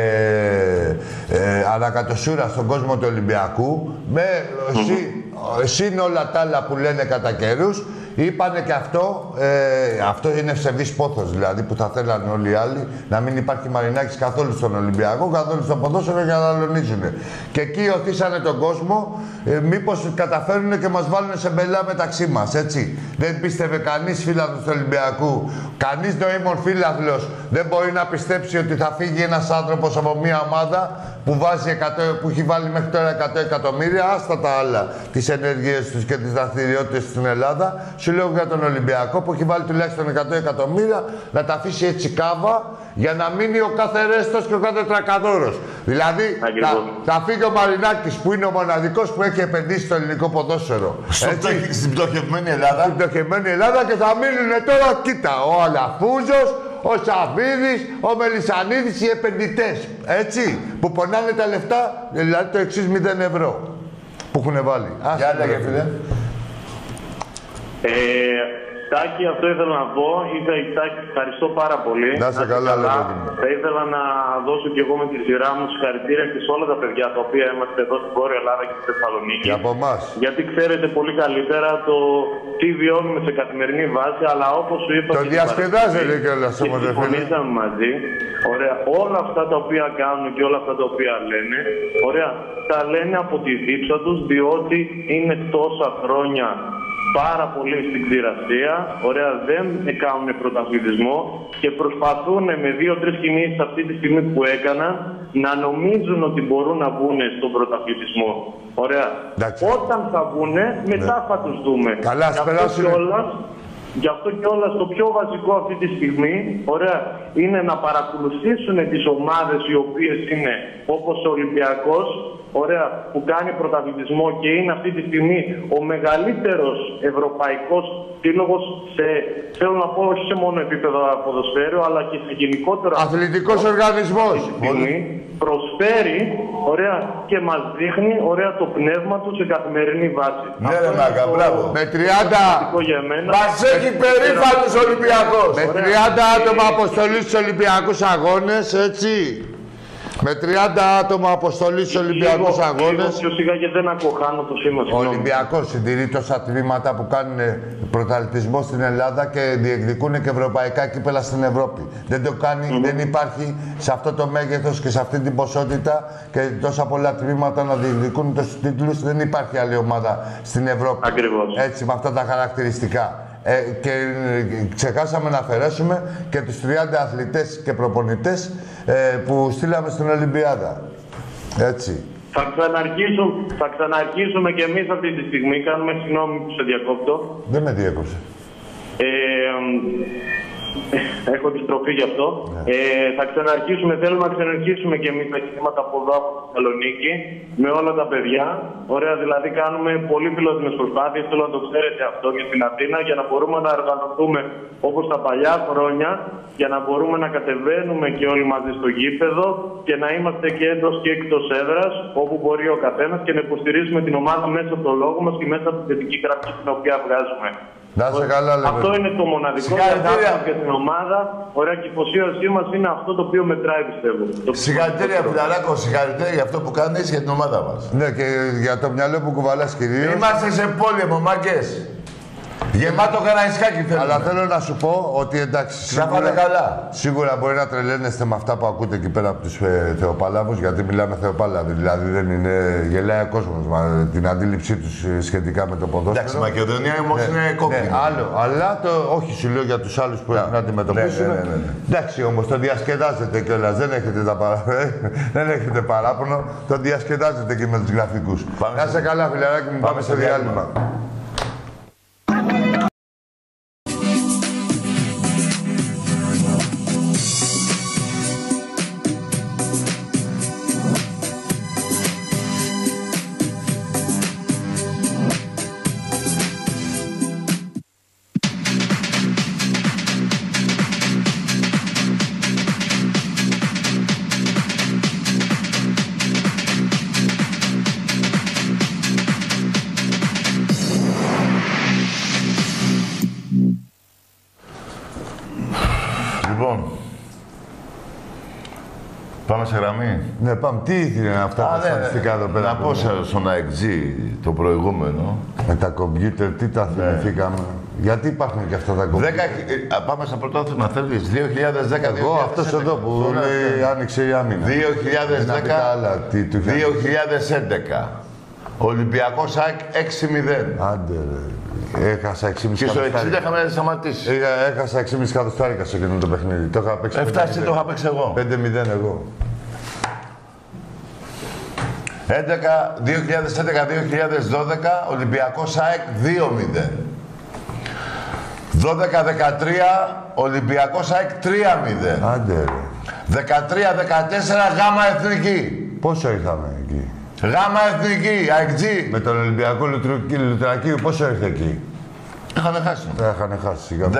ανακατοσούρα στον κόσμο του Ολυμπιακού. Συν όλα τα άλλα που λένε κατά καιρούς, είπανε και αυτό, αυτό είναι ψευδής πόθος δηλαδή, που θα θέλανε όλοι οι άλλοι, να μην υπάρχει Μαρινάκης καθόλου στον Ολυμπιακό, καθόλου στον ποδόσφαιρο για να αλωνίζουν. Και εκεί οθήσανε τον κόσμο, μήπως καταφέρουν και μας βάλουν σε μπελά μεταξύ μας, έτσι. Δεν πίστευε κανείς φίλαθλος του Ολυμπιακού, κανείς νοήμων φίλαθλος δεν μπορεί να πιστέψει ότι θα φύγει ένας άνθρωπος από μια ομάδα που έχει βάλει μέχρι τώρα 100 εκατομμύρια, άστα τα άλλα, τις ενέργειες τους και τις δραστηριότητες στην Ελλάδα. Σου λέω για τον Ολυμπιακό που έχει βάλει τουλάχιστον 100 εκατομμύρια, να τα afήσει έτσι κάβα για να μείνει ο κάθε ρέστος και ο κάθε τρακαδόρος. Δηλαδή, θα φύγει ο Μαρινάκης που είναι ο μοναδικός που έχει επενδύσει στο ελληνικό ποδόσφαιρο. Στην πτωχευμένη Ελλάδα. Στην πτωχευμένη Ελλάδα και θα μείνουν τώρα, κοίτα, ο Αλαφούζος, ο Σαββίδης, ο Μελισσανίδης, οι επενδυτές. Έτσι, που πονάνε τα λεφτά, δηλαδή το εξής 0 ευρώ που έχουν βάλει. Για λέγε, φίλε. Τάκη, αυτό ήθελα να πω. Τάκη, ευχαριστώ πάρα πολύ. Να είσαι καλά, θα ήθελα να δώσω και εγώ με τη σειρά μου συγχαρητήρια και σε όλα τα παιδιά τα οποία είμαστε εδώ στην Βόρεια Ελλάδα και στη Θεσσαλονίκη. Και από εμάς. Γιατί ξέρετε πολύ καλύτερα το τι βιώνουμε σε καθημερινή βάση, αλλά όπως σου είπα. Το διασκεδάζετε κιόλας όμως, φίλε. Συμφωνήσαμε μαζί. Ωραία. Όλα αυτά τα οποία κάνουν και όλα αυτά τα οποία λένε, ωραία, τα λένε από τη δίψα τους, διότι είναι τόσα χρόνια πάρα πολύ στην ξηρασία, ωραία, δεν κάνουν πρωταθλητισμό και προσπαθούν με 2-3 κινήσεις αυτή τη στιγμή που έκαναν να νομίζουν ότι μπορούν να μπουν στον πρωταθλητισμό. Ωραία. Εντάξει. Όταν θα μπουν, μετά θα τους δούμε. Καλά, Γι' αυτό κιόλας το πιο βασικό αυτή τη στιγμή, ωραία, είναι να παρακολουθήσουν τις ομάδες οι οποίες είναι όπως ο Ολυμπιακός, ωραία, που κάνει πρωταθλητισμό και είναι αυτή τη στιγμή ο μεγαλύτερος ευρωπαϊκός σύλλογος θέλω να πω, όχι σε μόνο επίπεδο ποδοσφαίρου, αλλά και σε γενικότερο αθλητικός οργανισμός. Προσφέρει, ωραία, και μας δείχνει, ωραία, το πνεύμα του σε καθημερινή βάση. Ναι, ρε Μάγκα, μπράβο. Με 30... Μας έχει περήφανος Ολυμπιακός. Με 30 άτομα αποστολή στους Ολυμπιακούς Αγώνες, έτσι. Με 30 άτομα αποστολή στους Ολυμπιακούς Αγώνες. Πιο σιγά και δεν ακοχάνω το σήμα. Ο Ολυμπιακός συντηρεί τόσα τμήματα που κάνουν πρωταθλητισμό στην Ελλάδα και διεκδικούν και ευρωπαϊκά κύπελα στην Ευρώπη. Δεν το κάνει, δεν υπάρχει σε αυτό το μέγεθος και σε αυτή την ποσότητα και τόσα πολλά τμήματα να διεκδικούν τους τίτλους. Δεν υπάρχει άλλη ομάδα στην Ευρώπη. Ακριβώς. Έτσι, με αυτά τα χαρακτηριστικά. Και ξεχάσαμε να αφαιρέσουμε και τους 30 αθλητές και προπονητές που στείλαμε στην Ολυμπιάδα. Έτσι. Θα ξαναρχίσουμε κι εμείς αυτή τη στιγμή. Κάνουμε συγγνώμη που σε διακόπτω. Δεν με διέκοψε. Έχω επιστροφή γι' αυτό. Θα ξαναρχίσουμε, θέλουμε να ξαναρχίσουμε και εμείς τα κινήματα από εδώ, από τη Θεσσαλονίκη, με όλα τα παιδιά. Ωραία, δηλαδή κάνουμε πολύ φιλότιμες προσπάθειες, θέλω να το ξέρετε αυτό και στην Αθήνα, για να μπορούμε να οργανωθούμε όπως τα παλιά χρόνια, για να μπορούμε να κατεβαίνουμε και όλοι μαζί στο γήπεδο και να είμαστε και εντός και εκτός έδρας, όπου μπορεί ο καθένας, και να υποστηρίζουμε την ομάδα μέσα από το λόγο μας και μέσα από τη θετική γραφή την οποία βγάζουμε. Να σε καλά, λέμε. Αυτό είναι το μοναδικό για την ομάδα. Ωραία, και η υποσχέωσή μας είναι αυτό το οποίο μετράει, πιστεύω. Συγχαρητήρια, φιλαράκο, συγχαρητήρια για αυτό που κάνεις για την ομάδα μας. Ναι, και για το μυαλό που κουβαλάς κυρίως. Είμαστε σε πόλεμο, μάγκες. Γεμάτο Καραϊσκάκι θέλουμε. Αλλά θέλω να σου πω ότι εντάξει. Να πάνε καλά. Σίγουρα μπορεί να τρελαίνεστε με αυτά που ακούτε εκεί πέρα από τους Θεοπάλαβους, γιατί μιλάμε Θεοπάλαβοι. Δηλαδή δεν είναι. Γελάει ο κόσμος την αντίληψή τους σχετικά με το ποδόσφαιρο. Εντάξει, Μακεδονία όμως είναι κόκκινη. Ναι, άλλο. Αλλά όχι σου λέω για τους άλλους που έχουν να αντιμετωπίσουν. Ναι. Εντάξει όμως, το διασκεδάζετε κιόλας. Δεν έχετε παράπονο. Το διασκεδάζετε και με τους γραφικούς. Να σε καλά, φιλαράκι μου, πάμε σε διάλειμμα. Πάμε σε γραμμή. Ναι, πάμε. Τι ήθελε αυτά τα στατιστικά εδώ πέρα. Να πω στον AXG το προηγούμενο. Με τα κομπιούτερ, τι τα θυμηθήκαμε. Γιατί υπάρχουν και αυτά τα κομπιούτερ. Πάμε στα πρωτάθλημα, θέλεις. 2010. Εγώ αυτός εδώ που λέει άνοιξε η άμυνα. 2011. Ολυμπιακός ΑΕΚ 6-0. Άντε ρε. Έχασα 6,5 και στο 60 είχαμε σταματήσει. Έχασα 6,5 εκατοστάρικα σε εκείνο το παιχνίδι. Το είχα παίξει. 7 εσύ το είχα παίξει εγώ. 5-0 εγώ. 2011-2012 Ολυμπιακός ΑΕΚ 2-0. 12-13 Ολυμπιακός ΑΕΚ 3-0. Άντε ρε. 13-14 Γάμα Εθνική. Πόσο είχαμε εκεί. Γάμα Εθνική, AXG. Με τον Ολυμπιακό Λουτρακίου πόσο ήρθε εκεί. Είχανε χάσει. Είχανε χάσει. 14-15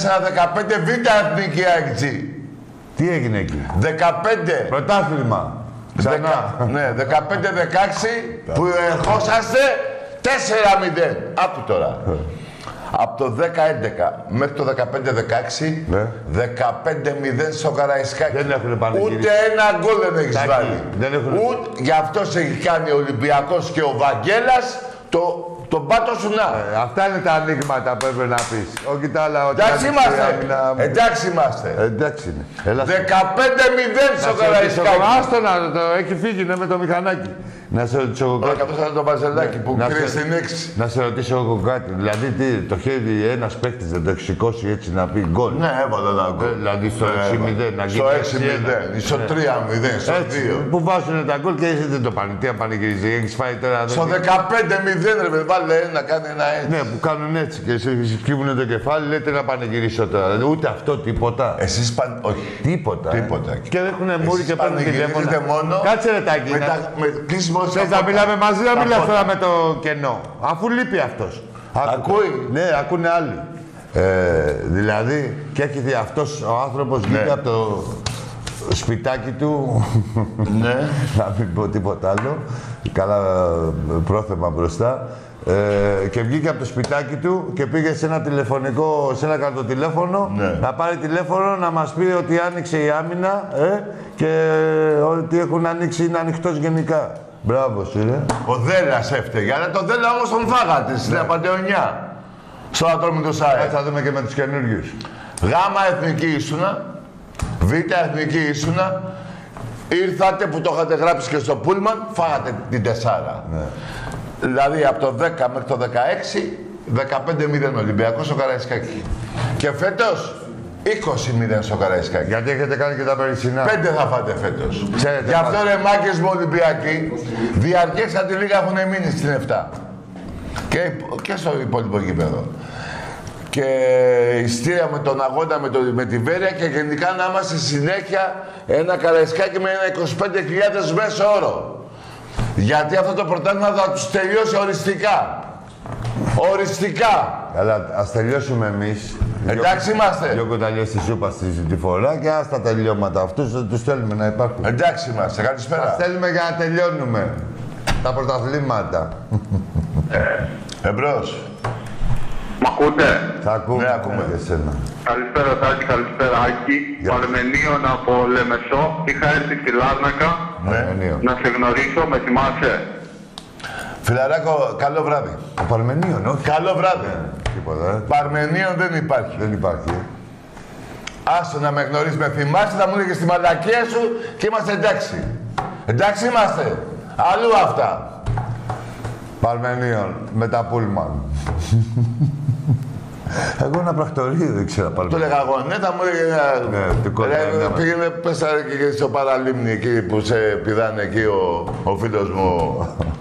Β' Εθνική AXG. Τι έγινε εκεί. 15. Πρωτάθλημα. Ξανά. Ναι, 15-16 που ερχόσαστε 4-0. Άκου τώρα. Από το 10-11 μέχρι το 15-16, ναι. 15-0 στο Καραϊσκάκι. Δεν έχουν πανηγυρίσει. Ούτε ένα γκολ δεν έχεις βάλει. Δεν έχουν... Γι' αυτό σε έχει κάνει ο Ολυμπιακός και ο Βαγγέλας τον πάτο σου να. Αυτά είναι τα ανοίγματα που έπρεπε να πεις. Όχι τα άλλα. Εντάξει είμαστε. Εντάξει είμαστε. Εντάξει είναι. 15-0 στο Καραϊσκάκι. Άστο να το έχει φύγει με το μηχανάκι. Να σε ρωτήσω κάτι. Καθώς ήταν το Βαζελάκι που κρύβει στην 6. Να σε ρωτήσω εγώ κάτι. Δηλαδή το χέρι ένας παίκτης δεν το έχει σηκώσει έτσι να πει γκολ. Ναι, έβαλε ένα γκολ. Δηλαδή στο 6-0 να γίνει. Στο 6-0, στο 3-0, στο 2. Που βάζουν τα γκολ και εσύ δεν το πάνε. Τι να πανηγυρίζει, έχεις φάει τώρα. Στο 15-0 ρε παιδί, βάλε να κάνει ένα έτσι. Ναι, που κάνουν έτσι και σκύβουν το κεφάλι, λέτε να πανηγυρίσω τώρα. Ούτε αυτό, τίποτα. Εσείς όχι. Τίποτα. Και έχουν μούρι και παίρνουν τηλέφωνο. Κάτσε ρε Τάκη. Θες να μιλάμε μαζί, να μιλάς τώρα με το κενό. Αφού λείπει αυτός. Ακούει. Ναι, ακούνε άλλοι. Δηλαδή, και έχει αυτός ο άνθρωπος βγήκε από το σπιτάκι του. Ναι. Να μην πω τίποτα άλλο. Καλά πρόθεμα μπροστά. Και βγήκε από το σπιτάκι του και πήγε σε ένα τηλεφωνικό, σε ένα καρτοτηλέφωνο, να πάρει τηλέφωνο να μας πει ότι άνοιξε η άμυνα και ότι έχουν ανοίξει, είναι ανοιχτός γενικά. Μπράβο σου, ρε. Ο Δέλλας έφταιγε, αλλά το Δέλλα όμως τον φάγατε στην Απαντεωνιά. Στο Ατρόμητο ΣΑΕ. Θα δούμε και με τους καινούργιους. Γάμα Εθνική ήσουνα, Β' Εθνική ήσουνα, ήρθατε που το είχατε γράψει και στο Πούλμαν, φάγατε την 4. Ναι. Δηλαδή από το 10 μέχρι το 16, 15-0 Ολυμπιακός στο Καραϊσκάκι. Και φέτος 20-0 στο Καραϊσκάκι. Γιατί έχετε κάνει και τα περσινά. 5 θα φάτε φέτος. Ξέρετε, γι' αυτό ρε μάκες μου Ολυμπιακοί, διαρκές από τη Λίγα έχουν μείνει στην 7. Και στο υπόλοιπο γήπεδο. Και ειστήρια με τον αγώνα με τη Βέρεια και γενικά να είμαστε συνέχεια ένα Καραϊσκάκι με ένα 25.000 μέσο όρο. Γιατί αυτό το πρωτάθλημα θα τους τελειώσει οριστικά. Οριστικά. Καλά, ας τελειώσουμε εμείς. Εντάξει είμαστε. Δυο κουταλιές στη σούπα τη φορά και ας τα τελειώματα αυτούς τους θέλουμε να υπάρχουν. Εντάξει είμαστε. Καλησπέρα. Ας θέλουμε για να τελειώνουμε τα πρωταθλήματα. Εμπρός. Μ' ακούτε? Θα ακούμε. Ναι, ακούμε. Και εσένα. Καλησπέρα Τάκη, καλησπέρα Άκη. Παρμενίων από Λεμεσό. Είχα έρθει στη Λάρνακα. Ναι. Να σε γνωρίσω, με θυμάσαι? Φιλαράκο, καλό βράδυ. Ο Παρμενίων, όχι. Καλό βράδυ. Τίποτα. Παρμενίων δεν υπάρχει. Δεν υπάρχει. Άστο να με γνωρίσεις, με θυμάσαι, θα μου έλεγες τη μαλακία σου και είμαστε εντάξει. Εντάξει είμαστε. Αλλού αυτά. Παρμενίων, με τα πούλμαν. Εγώ ένα πρακτορείο δεν ξέρω Παρμενίων. Το έλεγα εγώ, ναι, θα μου έλεγε. Ναι, πήγαινε, πες και στο παραλίμνη εκεί που σε πηδάνε εκεί ο φίλος μου.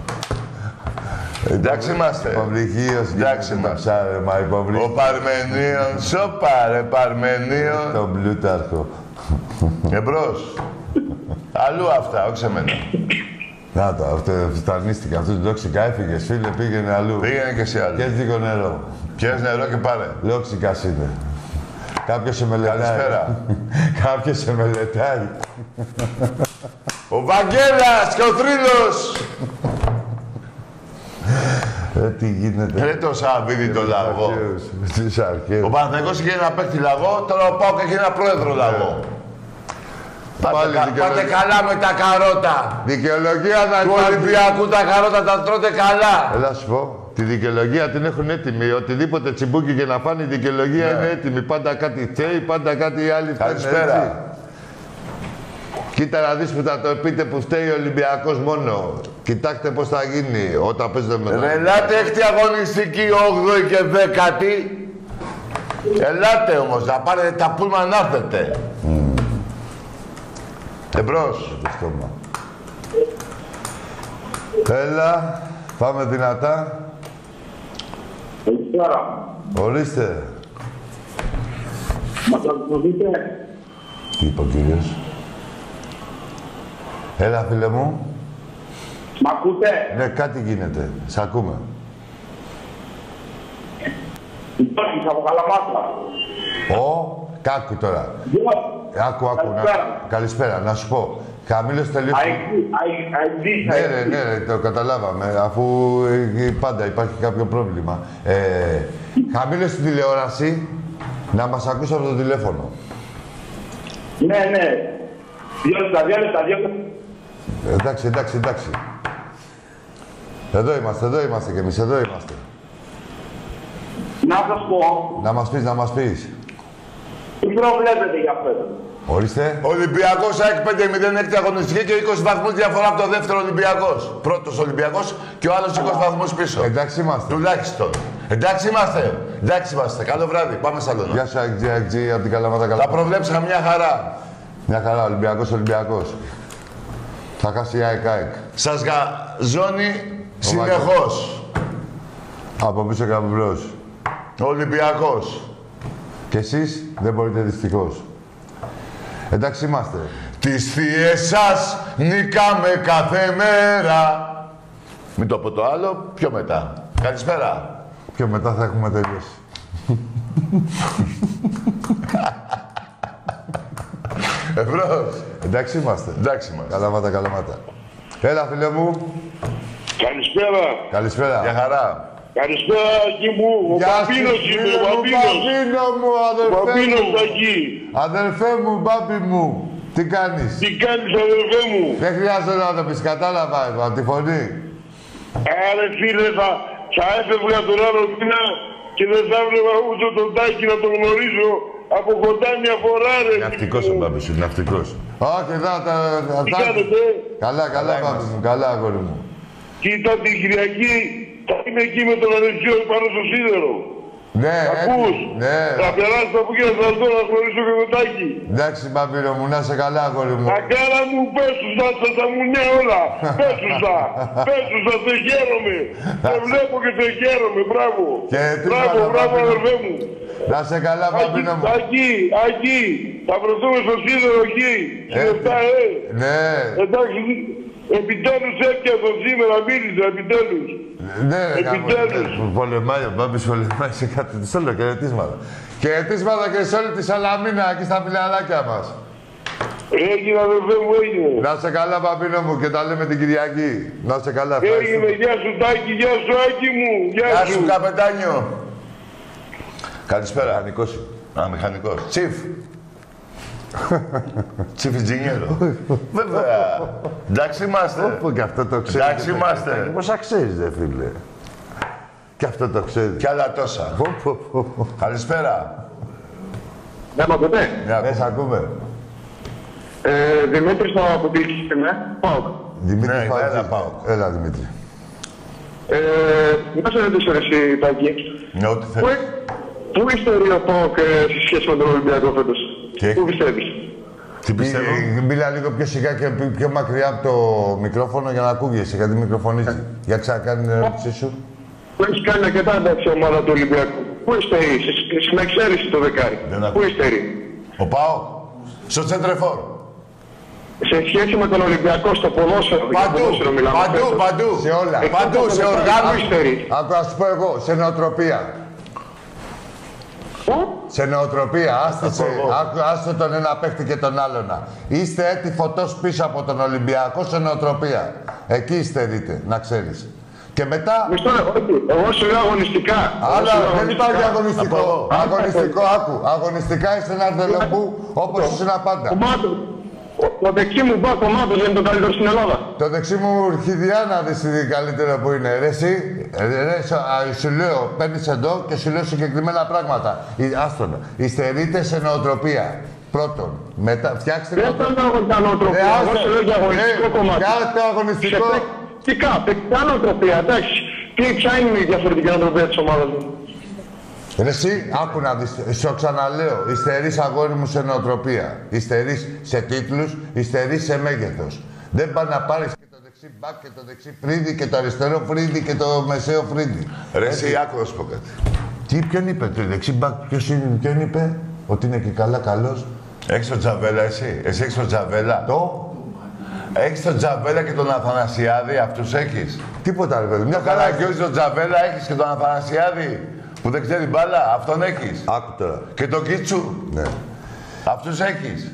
Εντάξει είμαστε. Παυλικίος, εντάξει είμαστε. Ο Παρμενίων, σοπα ρε Παρμενίων. Τον Πλούταρχο. Εμπρός. Αλλού αυτά, όχι σε μένα. Να το, αυτό φτανίστηκε. Αυτό το λόξικα έφυγε, φίλε, πήγαινε αλλού. Πήγαινε και σε αλλού. Και λίγο νερό. Πιες νερό και πάρε. Λόξικας είναι. Κάποιος σε μελετάει. Καλησπέρα. Κάποιος σε μελετάει. Ο Βαγγέλας και ο Θρύλος. Τι γίνεται. Ρε το Σαββίδι το λαγό. Στις αρχές. Ο Παναθηναϊκός είχε ένα παίκτη λαγό, τώρα ο ΠΑΟΚ έχει ένα πρόεδρο λαγό. Πάτε καλά με τα καρότα. Δικαιολογία να του Ολυμπιακού τα καρότα τα τρώτε καλά. Έλα σου πω, τη δικαιολογία την έχουν έτοιμη. Οτιδήποτε τσιμπούκι και να φάνε η δικαιολογία είναι έτοιμη. Πάντα κάτι τσέι, πάντα κάτι άλλοι. Καλησπέρα. Κοίτα να δεις που θα το πείτε που φταίει ο Ολυμπιακός μόνο. Κοιτάξτε πώς θα γίνει όταν παίζετε με τον Ελάτε έκτη αγωνιστική 8η και 10η. Ελάτε όμως, να πάρετε τα πούλμα να έρθετε. Εμπρός. Έλα, πάμε δυνατά. Καλησπέρα. Ορίστε. Μας ακολουθείτε? Τι είπε ο κύριος. Έλα, φίλε μου. Μ' ακούτε? Ναι, κάτι γίνεται. Σ' ακούμε. Υπάρχει από Καλαμάτα. Κάκου τώρα. Άκου. Καλησπέρα. Να σου πω. Χαμήλωσε τελείως. Ναι, το καταλάβαμε. Αφού πάντα υπάρχει κάποιο πρόβλημα. Χαμήλωσε την τηλεόραση να μας ακούσει από το τηλέφωνο. Ναι. 2 λεπτά. Εντάξει. Εδώ είμαστε κι εμείς, εδώ είμαστε. Να σας πω. Να μας πεις. Τι προβλέπετε για φέτος? Ορίστε. Ολυμπιακός ΑΕΚ 5-0 έκτη αγωνιστική και 20 βαθμούς διαφορά από το δεύτερο Ολυμπιακός. Πρώτος Ολυμπιακός και ο άλλος 20 βαθμούς πίσω. Εντάξει είμαστε. Τουλάχιστον. Εντάξει είμαστε. Καλό βράδυ. Πάμε σαλόνι. Γεια σου, Αγγζή, από την Καλαμάτα. Τα προβλέψαμε μια χαρά. Μια χαρά, Ολυμπιακός. Θα χάσει η ΑΕΚ. Σας γαζώνει συνεχώς. Από πίσω και από μπρος. Ολυμπιακός. Και εσείς δεν μπορείτε δυστυχώς. Εντάξει είμαστε. Τις θείες σας νικάμε κάθε μέρα. Μην το πω το άλλο, πιο μετά. Καλησπέρα. Πιο μετά θα έχουμε τελειώσει. Εμπρός. Εντάξει είμαστε. Καλαμάτα. Έλα, φίλε μου. Καλησπέρα. Γεια χαρά. Καλησπέρα, Ακή μου. Ο Παπίνος είμαι, ο Παπίνο μου, αδερφέ μου. Ακή. Αδερφέ μου, μπάμπι μου. Τι κάνεις. Αδερφέ μου? Δεν χρειάζεται να το πεις, κατάλαβα εγώ, από τη φωνή. Άρε φίλε, θα έφευγα τον άλλο μήνα και δεν θα έβλεπα ούτε τον Τάκη να τον γνωρίζω από κοντά μια φορά, ρε. Ναυτικός ο μπάμπης σου, ναυτικός. Όχι, εδώ τα... Τι κάνετε? Καλά, μπάμπη μου, καλά, αγόρι μου. Κοίτα την Κυριακή, θα είμαι εκεί με τον Αλεξιό πάνω στο σίδερο. Ναι, ακούς. Ναι. Θα περάσει από εκεί να σας δω να χωρίσω και το Τάκη. Εντάξει, Μπαμπύρο μου, να είσαι καλά, αγόρι μου. Αγκάρα μου, πες τους τα, τα μουνιά όλα. Πες τους τα, σε χαίρομαι. Σε βλέπω και σε χαίρομαι, μπράβο. Μπράβο, αδερφέ μου. Να είσαι καλά, Μπαμπύρο μου. Ακή, θα βρεθούμε στο σίδερο εκεί. Λεφτά, Ναι. Εντάξει, επιτέλους έπιασα σήμερα, μίλησα, επιτέλους. Ναι, επιτέλους. Πολεμάει ο Μπάμπης, πολεμάει σε κάτι. Της όλο χαιρετίσματα. Χαιρετίσματα και σε όλη τη Σαλαμίνα, εκεί στα φιλαράκια μας. Έγινε, αδερφέ μου, έγινε. Να είσαι καλά, Μπαμπίνο μου, και τα λέμε την Κυριακή. Να είσαι καλά, ευχαριστώ. Έγινε, γεια σου Τάκη, γεια σου Άκη μου. Γεια σου, καπετάνιο. Καλησπέρα. Μηχανικός. Α, μηχανικός. Τσιφ. Τσιφ Ιτζινιέρο. Βέβαια. Εντάξει είμαστε. Όπου και αυτό το ξέρεις. Εντάξει είμαστε. Πόσα ξέρεις, δε φίλε. Και αυτό το ξέρεις. Κι άλλα τόσα. Καλησπέρα. Ναι, μα ποτέ. Ναι, σ' ακούμε. Δημήτρης από την Κίστηνα, ΠΑΟΚ. Δημήτρης, ναι, ΠΑΟΚ. Έλα, Δημήτρη. Να σε ρωτήσω εσύ, Τάκη. Ναι, ό,τι θέλεις. Πού υστερεί ο ΠΑΟΚ σε σχέση με τον Ολυμπιακό φέτος? Πού πιστεύεις? Τι πιστεύω? Μίλα λίγο πιο σιγά και πιο μακριά από το μικρόφωνο για να ακούγεσαι, γιατί μικροφωνίζει. Για ξανακάνει την ερώτησή σου. Που έχει κάνει αρκετά εντάξει ομάδα του Ολυμπιακού. Πού υστερεί, στην εξαίρεση το δεκάρι. Πού υστερεί? Ο ΠΑΟΚ. Στο Τσέντρεφόρ. Σε σχέση με τον Ολυμπιακό στο ποδόσφαιρο. Παντού. Σε όλα. Παντού, σε οργάνωση. Άκου, να σου πω εγώ, σε νοοτροπία. Σε νοοτροπία, άστο τον ένα παίχτη και τον άλλον. Είστε έτη φωτός πίσω από τον Ολυμπιακό σε νοοτροπία. Εκεί υστερείτε, να ξέρεις. Και μετά... Εγώ σου λέω αγωνιστικά. Αλλά δεν υπάρχει αγωνιστικό. Αγωνιστικό, άκου. Αγωνιστικά είσαι ένα αρδελομπού όπως ήσουν πάντα. Το δεξί μου μπακ κομμάτος δεν είναι το καλύτερο στην Ελλάδα. Το δεξί μου Χιδιάνα δεις τι καλύτερο που είναι. Ρε εσύ, σου λέω, παίρνεις εδώ και σου λέω συγκεκριμένα πράγματα. Άστονα. Υστερείτε σε νοοτροπία. Πρώτον. Μετά, φτιάξτε δεν τα νοοτροπία. Εγώ σου λέω για αγωνιστικό κομμάτι. Φτιάξτε αγωνιστικό. Ποια νοοτροπία, εντάξει. Ποια είναι η διαφορετική νοοτροπία της ομάδας μου? Ρε εσύ, άκου να δεις, σου ξαναλέω, υστερείς αγόρι μου σε νοοτροπία. Υστερείς σε τίτλους, υστερείς σε μέγεθος. Δεν πάει να πάρεις και το δεξί μπακ και το δεξί φρύδι και το αριστερό φρύδι και το μεσαίο φρύδι. Ρε εσύ, άκου να σου πω κάτι. Ποιον είπε το δεξί μπακ, ποιον είπε ότι είναι και καλά καλός? Έχεις τον Τζαβέλα εσύ, εσύ έχεις τον Τζαβέλα. Έχεις τον Τζαβέλα και τον Αθανασιάδη, αυτούς έχεις. Τίποτα ρε παιδί, μια χαρά και όχι τον Τζαβέλα έχεις και τον Αθανασιάδη. Που δεν ξέρει μπάλα, αυτόν έχεις. Άκου τώρα. Και τον Κίτσου. Ναι. Αυτούς έχεις.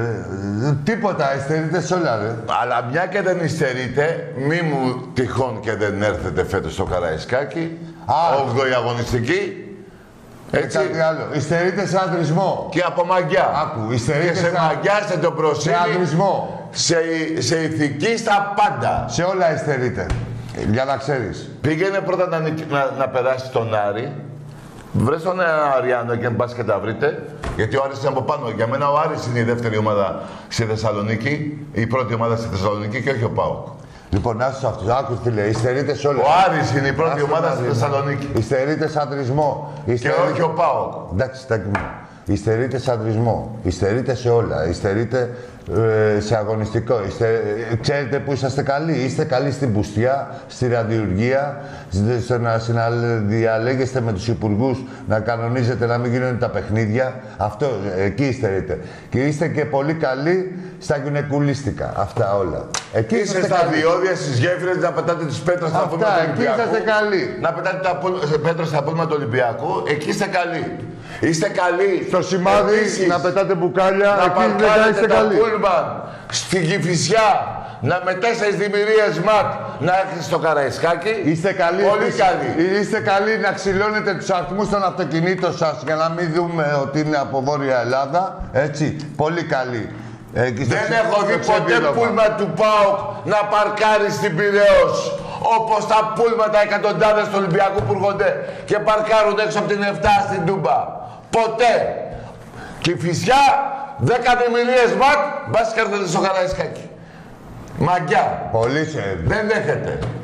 Τίποτα, υστερείτε σε όλα, ρε. Αλλά μια και δεν υστερείτε, μη μου τυχόν και δεν έρθετε φέτος στο Καραϊσκάκι. 8η αγωνιστική. Έτσι. Κάτι άλλο. Υστερείτε σε αντρισμό. Και από μαγιά. Άκου, υστερείτε και σε μαγιά, σε το προσήλι. Σε αντρισμό. Σε ηθική, στα πάντα. Σε όλα υστερείτε. Για να ξέρεις. Πήγαινε πρώτα να περάσει τον Άρη. Βρες τον Αριάνο και πας και τα βρείτε. Γιατί ο Άρης είναι από πάνω. Για μένα ο Άρης είναι η δεύτερη ομάδα στη Θεσσαλονίκη. Η πρώτη ομάδα στη Θεσσαλονίκη και όχι ο ΠΑΟΚ. Λοιπόν, να σου αυτούς. Άκου, φίλε, υστερείτε σε όλα. Ο Άρης είναι η πρώτη ομάδα στη Θεσσαλονίκη. Υστερείτε σε αντρισμό. Και όχι ο ΠΑΟΚ. Εντάξει, Τάκη μου. Υστερείτε σε αντρισμό. Υστερείτε σε όλα. Υστερείτε σε αγωνιστικό. Ξέρετε που είσαστε καλοί. Είστε καλοί στην πουστιά, στη ραδιουργία, στο να συνδιαλέγεστε με τους υπουργούς, να κανονίζετε να μην γίνονται τα παιχνίδια. Αυτό, εκεί υστερείτε. Και είστε και πολύ καλοί στα γυναικουλίστικα. Αυτά όλα. Εκεί είστε στα διόδια, στις γέφυρες, να πετάτε τις πέτρες στα πούλμα του Ολυμπιακού. Εκεί είσαστε καλοί. Να πετάτε τα πέτρες στα πούλμα του Ολυμπιακού. Εκεί είστε καλοί. Είστε καλοί. Στο σημάδι να πετάτε μπουκάλια, να παρκάρετε τα πούλμαν στην Κηφισιά, να με 4 δημιουργίες ματ να έρθετε στο Καραϊσκάκι. Είστε καλοί. Πολύ καλοί. Είστε καλοί να ξυλώνετε τους αριθμούς των αυτοκινήτων σας για να μην δούμε ότι είναι από Βόρεια Ελλάδα. Έτσι. Πολύ καλοί. Δεν έχω δει ποτέ πούλμα του ΠΑΟΚ να παρκάρει στην Πειραιώς. Όπως τα πούλμα τα εκατοντάδες του Ολυμπιακού που έρχονται και παρκάρουν έξω από την 7 στην Τούμπα. Ποτέ. Κηφισιά, 10 δημιουργίες ματ, μπας και έρθετε στο Καραϊσκάκι. Μαγκιά. Πολύ σε... Δεν δέχεται.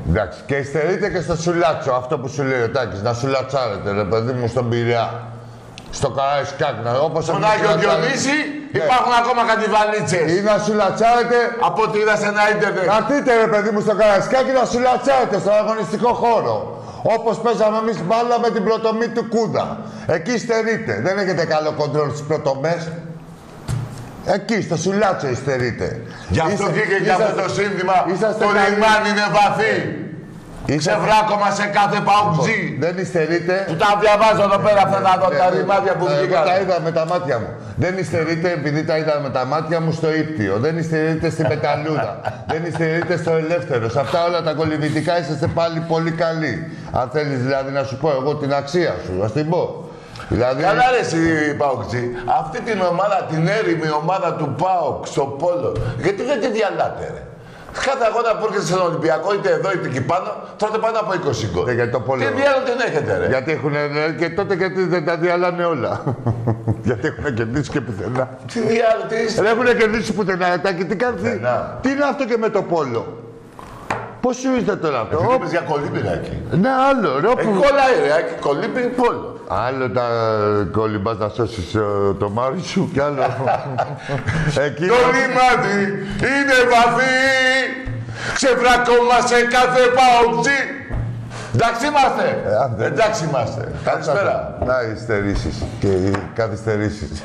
Εντάξει, και υστερείτε και στο σουλάτσο, αυτό που σου λέει ο Τάκης, να σουλατσάρετε, ρε παιδί μου, στον Πειραιά. Στο Καραϊσκάκ, όπως... Στον Άγιο Διονύση υπάρχουν ακόμα κατηβαλίτσες. Ή να σουλατσάρετε... Από ό,τι είδα σε ένα ίντερνετ. Καθίτε, ρε παιδί μου, στο Καραϊσκάκ και να σουλατσάρετε στον αγωνιστικό χώρο. Όπως παίζαμε εμείς μπάλα με την πρωτομή του Κούδα. Εκεί υστερείτε. Δεν έχετε καλό κοντρόλ στις πρωτομές. Εκεί, στο σουλάτσο υστερείτε. Γι' αυτό βγήκε και αυτό το σύνθημα. Το λιμάνι είναι βαθύ. Ξεβράκωμα σε κάθε παουτζή. Δεν υστερείτε. Που τα διαβάζω εδώ πέρα αυτά τα ρημάδια που βγήκαν. Τα είδα με τα μάτια μου. Δεν υστερείτε επειδή τα είδα με τα μάτια μου στο Ήπτιο. Δεν υστερείτε στην Πεταλούδα. Δεν υστερείτε στο Ελεύθερο. Σε αυτά όλα τα κολυμβητικά είσαστε πάλι πολύ καλοί. Αν θέλεις δηλαδή να σου πω εγώ την αξία σου, ας την πω. Δηλαδή... Καλά ρε εσύ Παοκτζή, αυτή την ομάδα, την έρημη ομάδα του ΠΑΟΚ στο πόλο, γιατί δεν τη διαλάτε ρε. Κάθε αγώνα που έρχεται στον Ολυμπιακό, είτε εδώ είτε εκεί πάνω, τρώτε πάνω από 20 γκολ. Τι διάλογο την έχετε ρε. Γιατί έχουν και τότε γιατί δεν τα διαλάνε όλα. Γιατί έχουν κερδίσει και πουθενά. Τι διάλογο, τι είστε. Δεν έχουν κερδίσει πουθενά, τι κάνετε. Τι είναι αυτό και με το πόλο. Πώς σου είστε τώρα αυτό. Επειδή είπες για κολύμπι εκεί. Ναι, άλλο ρε. Κολλάει ρε, κολύμπι πόλο. Άλλο τα κολυμπάς να σώσεις το μάρι σου κι άλλο. Το λιμάνι είναι βαθύ. Ξεβρακόμαστε κάθε παουτζή. Εντάξει είμαστε. Εντάξει είμαστε. Καλησπέρα. Να οι στερήσεις και οι καθυστερήσεις.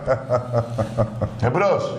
Εμπρός.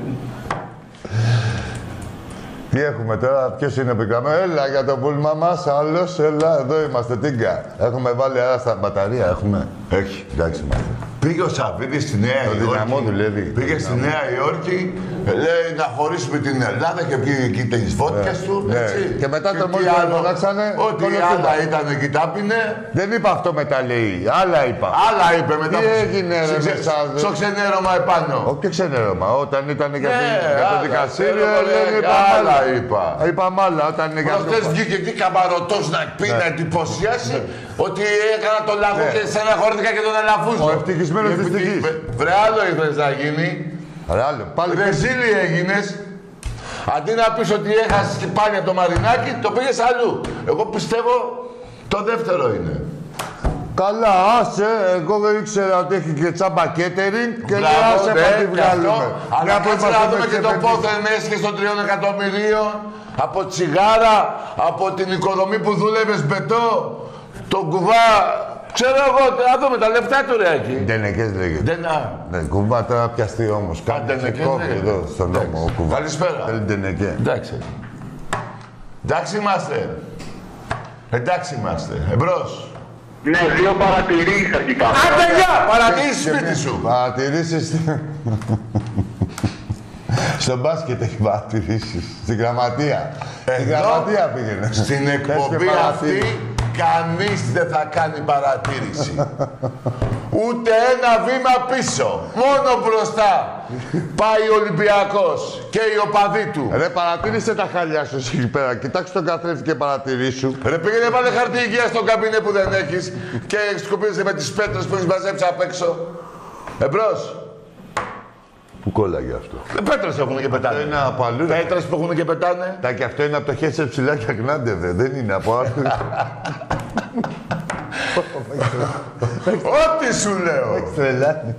Τι έχουμε τώρα, ποιος είναι επικραμμένο. Έλα για το πούλμα μας, άλλος, έλα, εδώ είμαστε, τίγκα. Έχουμε βάλει άρα στα μπαταρία, έχουμε. Έχει. Εντάξει είμαστε. Πήγε ο Σαββίδης στη Νέα Υόρκη. Δυναμό δουλεύει. Πήγε στη Νέα Υόρκη, λέει να χωρίσουμε την Ελλάδα και πήγε εκεί τις βότκες του. Ναι. Και μετά το μόλις το φωνάξανε. Ό,τι άλλα ήταν εκεί τα πίνε. Δεν είπα αυτό μετά, λέει. Άλλα είπα. Άλλα είπε μετά. Τι έγινε, ρε μέσα. Στο ξενέρωμα επάνω. Όχι ξενέρωμα. Όταν ήταν για το δικαστήριο, άλλα είπα. Είπαμε άλλα. Όταν είναι για το. Προχτές βγήκε εκεί καμπαρωτός να πει να εντυπωσιάσει ότι έκανα το λαγό και στεναχωρήθηκα και τον ελαφούζω. Ο ευτυχισμένος της τυχής. Βρε άλλο ήθελες να γίνει. Ρεζίλη έγινες. Αντί να πεις ότι έχασες και πάλι από το Μαρινάκι, το πήγες αλλού. Εγώ πιστεύω το δεύτερο είναι. Καλά, άσε. Εγώ δεν ήξερα ότι έχει και τσάμπα catering και λέω άσε να τη βγάλουμε. Αλλά κάτσε να δούμε και το πόθο έσχες των 3 εκατομμυρίων. Από τσιγάρα, από την οικοδομή που δούλευες μπετό, τον κουβά. Ξέρω εγώ, να δούμε τα λεφτά του ρε εκεί. Ντενεκές λέγεται. Ναι, κουβά τώρα πιαστεί όμως. Κάτι κόβει εδώ στον νόμο ο κουβά. Καλησπέρα. Θέλει ντενεκέ. Εντάξει. Εντάξει είμαστε. Εντάξει είμαστε. Εμπρός. Ναι, 2 παρατηρήσεις αρχικά. Άντε γεια! Παρατηρήσεις σπίτι σου. Παρατηρήσεις. Στο μπάσκετ έχει παρατηρήσεις. Στην γραμματεία. Στην γραμματεία πήγαινε. Στην εκπομπή αυτή κανείς δεν θα κάνει παρατήρηση. Ούτε ένα βήμα πίσω. Μόνο μπροστά. Πάει ο Ολυμπιακός και οι οπαδοί του. Ρε, παρατήρησε τα χαλιά σου εκεί πέρα. Κοιτάξτε τον καθρέφτη και παρατηρήσου. Ρε, πήγαινε πάλι χαρτί υγείας στο καμπίνε που δεν έχεις και σκουπίζεσαι με τις πέτρες που έχεις μαζέψει απ' έξω. Εμπρός. Πού κόλλαγε αυτό. Πέτρες έχουν και πετάνε. Είναι από αλλού. Πέτρες που έχουν και πετάνε. Τα και αυτό είναι από το χέρι σε ψηλά και αγνάντευε. Δεν είναι από άλλο. Ό,τι σου λέω. Έχεις τρελάνει.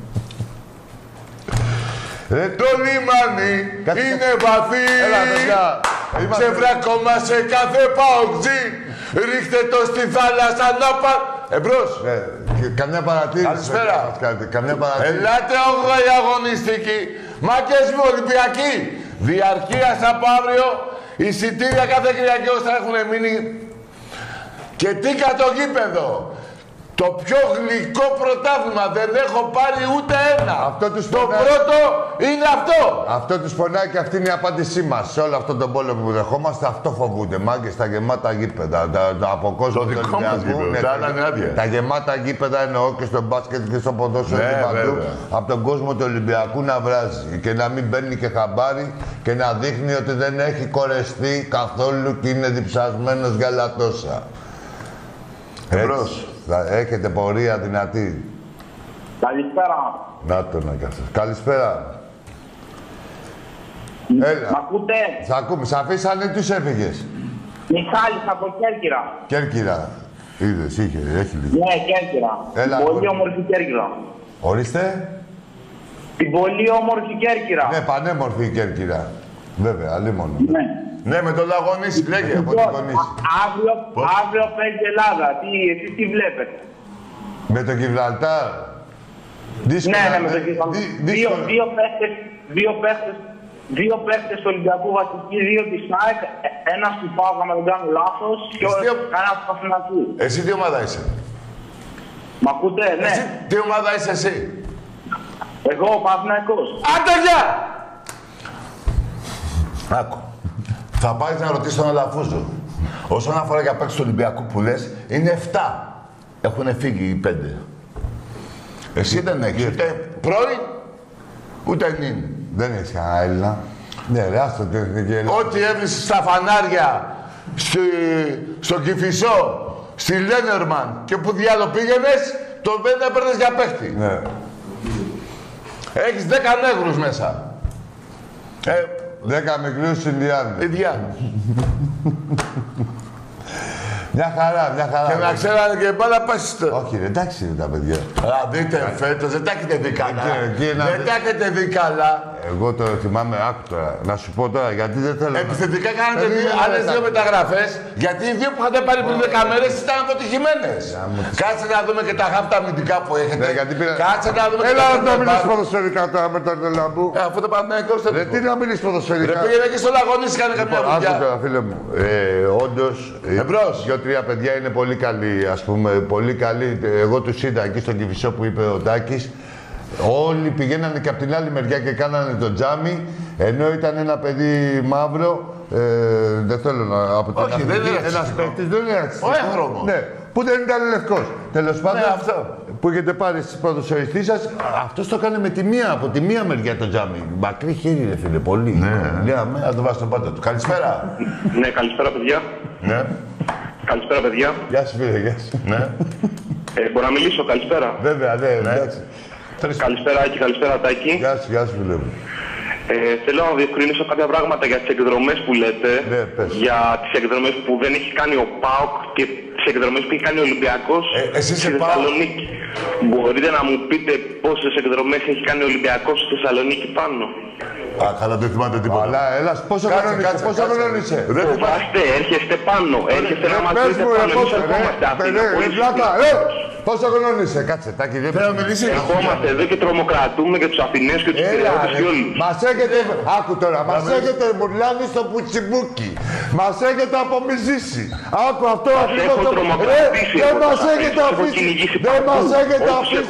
Το λιμάνι είναι βαθύ. Ξεβράκωμα σε κάθε παουτζή. Ρίχτε το στη θάλασσα να πα... Εμπρός. Καμιά παρατήρηση. Καλησπέρα. Καμιά παρατήρηση. Ελάτε 8η αγωνιστική. Μάκες μου Ολυμπιακοί. Διαρκείας από αύριο. Εισιτήρια κάθε Κυριακή όσο θα έχουν μείνει. Και τίκα το γήπεδο. Το πιο γλυκό πρωτάθλημα. Δεν έχω πάρει ούτε ένα. Το πρώτο είναι αυτό. Αυτό τους πονάει και αυτή είναι η απάντησή μας. Σε όλο αυτόν τον πόλεμο που δεχόμαστε, αυτό φοβούνται. Μάγκες, τα γεμάτα γήπεδα. Από κόσμο του Ολυμπιακού. Τα γεμάτα γήπεδα εννοώ και στο μπάσκετ και στο ποδόσφαιρο και παντού. Από τον κόσμο του Ολυμπιακού να βράζει και να μην παίρνει και χαμπάρι και να δείχνει ότι δεν έχει κορεστεί καθόλου και είναι διψασμένος για λατόσα. Εμπρός. Έχετε πορεία δυνατή. Καλησπέρα. Να το να κάθεσαι. Καλησπέρα. Έλα. Μ' ακούτε. Σ' ακούμε. Σ' αφήσανε ή τους έφυγες. Μιχάλης από Κέρκυρα. Κέρκυρα. Είδες, έχει λίγο. Ναι, Κέρκυρα. Έλα, πολύ όμορφη Κέρκυρα. Ορίστε. Την πολύ όμορφη Κέρκυρα. Ναι, πανέμορφη η Κέρκυρα. Βέβαια, αλλήμον. Ναι. Ναι, με τον Λαγωνίση, λέγε από την Κονίση. Αύριο παίζει Ελλάδα. Εσείς τι βλέπετε? Με το Γιβραλτάρ. Ναι, με το Γιβραλτάρ. Δύο παίχτες του Ολυμπιακού Βασιλική, δύο της ΑΕΚ, ένας του ΠΑΟΚ, αν δεν κάνω λάθος, και κανένας του Παθηνακού. Εσύ τι ομάδα είσαι? Μ' ακούτε? Ναι. Εσύ τι ομάδα είσαι εσύ? Εγώ ο Παθηνακός. Άντε, γεια! Άκου. Θα πάρεις να ρωτήσεις τον Αλαφούζο. Όσον αφορά για παίκτες του Ολυμπιακού που λες, είναι 7. Έχουν φύγει οι 5. Εσύ δεν έχεις ούτε πρώην, ούτε νυν. Δεν έχεις κανένα Έλληνα. Ναι, ρε, άστο την εθνική Ελλάδα. Ό,τι έβρισες στα φανάρια, στο Κηφισό, στη Λένερμαν και που διάλο πήγαινες, τον δεν έπαιρνες για παίχτη. Ναι. Έχεις 10 νέγρους μέσα. 10 μικρούς Ινδιάνους. Ινδιάνους. Μια χαρά, μια χαρά. Και να ξέρανε και μπάλα πάσετε. Όχι, εντάξει είναι τα παιδιά. Δείτε φέτος, δεν τα έχετε δει καλά. Δεν τα έχετε δει καλά. Εγώ το θυμάμαι, άκου τώρα, να σου πω τώρα, γιατί δεν θέλω. Επιθετικά κάνετε άλλες δύο μεταγραφές, γιατί οι δύο που είχατε πάρει πριν 10 μέρες ήταν αποτυχημένες. Κάτσε να δούμε και τα χάφτα αμυντικά που έχετε. Κάτσε να δούμε. Έλα να μιλήσει ποδοσφαιρικά τώρα με τον Λαμπού. Αυτό το Παναθηναϊκός δεν τι να μιλήσει ποδοσφαιρικά. Πήγαινε και στο Λαγωνίση, κάνε καμιά δουλειά. Άκου τώρα, φίλε μου. Όντως, δύο-τρία παιδιά είναι πολύ καλοί, ας πούμε, πολύ καλοί. Εγώ τους είδα εκεί στον Κηφισό που είπε ο Τάκης. Όλοι πηγαίνανε και από την άλλη μεριά και κάνανε το τζάμι, ενώ ήταν ένα παιδί μαύρο, δεν θέλω να από την όχι, δεν είναι ένας παίκτης, δεν είναι ρατσιστικός. Ο έγχρωμος. Ναι, που δεν ήταν λευκός. Τέλος πάντων, αυτό. Που έχετε πάρει στις ποδοσφαιριστές σας, αυτός το έκανε με τη μία, από τη μία μεριά το τζάμι. Μακρύ χέρι, ρε φίλε, πολύ. Ναι, να το βάζει στον πάντα του. Καλησπέρα. Ναι, καλησπέρα, παιδιά. Ναι. Καλησπέρα, παιδιά. Γεια σου, φίλε, γεια σου. Ναι. Μπορώ να μιλήσω, καλησπέρα. Βέβαια, ναι, εντάξει. Καλησπέρα, Άκη, καλησπέρα, Τάκη. Γεια σου, φίλε μου. Θέλω να διευκρινίσω κάποια πράγματα για τις εκδρομές που λέτε. Ναι, πες. Για τις εκδρομές που δεν έχει κάνει ο ΠΑΟΚ και τις εκδρομές που έχει κάνει ο Ολυμπιακός εσύ στη Θεσσαλονίκη. Μπορείτε να μου πείτε πόσες εκδρομές έχει κάνει ο Ολυμπιακός στη Θεσσαλονίκη πάνω? Α, καλά, δεν θυμάται τίποτα. Αλλά, έλα, πόσο χρόνο είσαι. Φοβάστε, έρχεστε πάνω. Έρχεστε να μας δείτε πάνω. Εμείς ερχόμαστε. Πόσο χρόνο είσαι, κάτσε, Τάκη, δεν θέλω να μιλήσει. Ερχόμαστε εδώ και τρομοκρατούμε και τους Αθηναίους και τους Πειραιώτες και όλους. Μας έχετε, άκου τώρα, μας έχετε μουρλάνει στο πουτσιμπούκι. Μας έχετε απομυζήσει. Άκου αυτό ακριβώς το... Δεν μας έχετε αφήσει. Δεν μας έχετε αφήσει.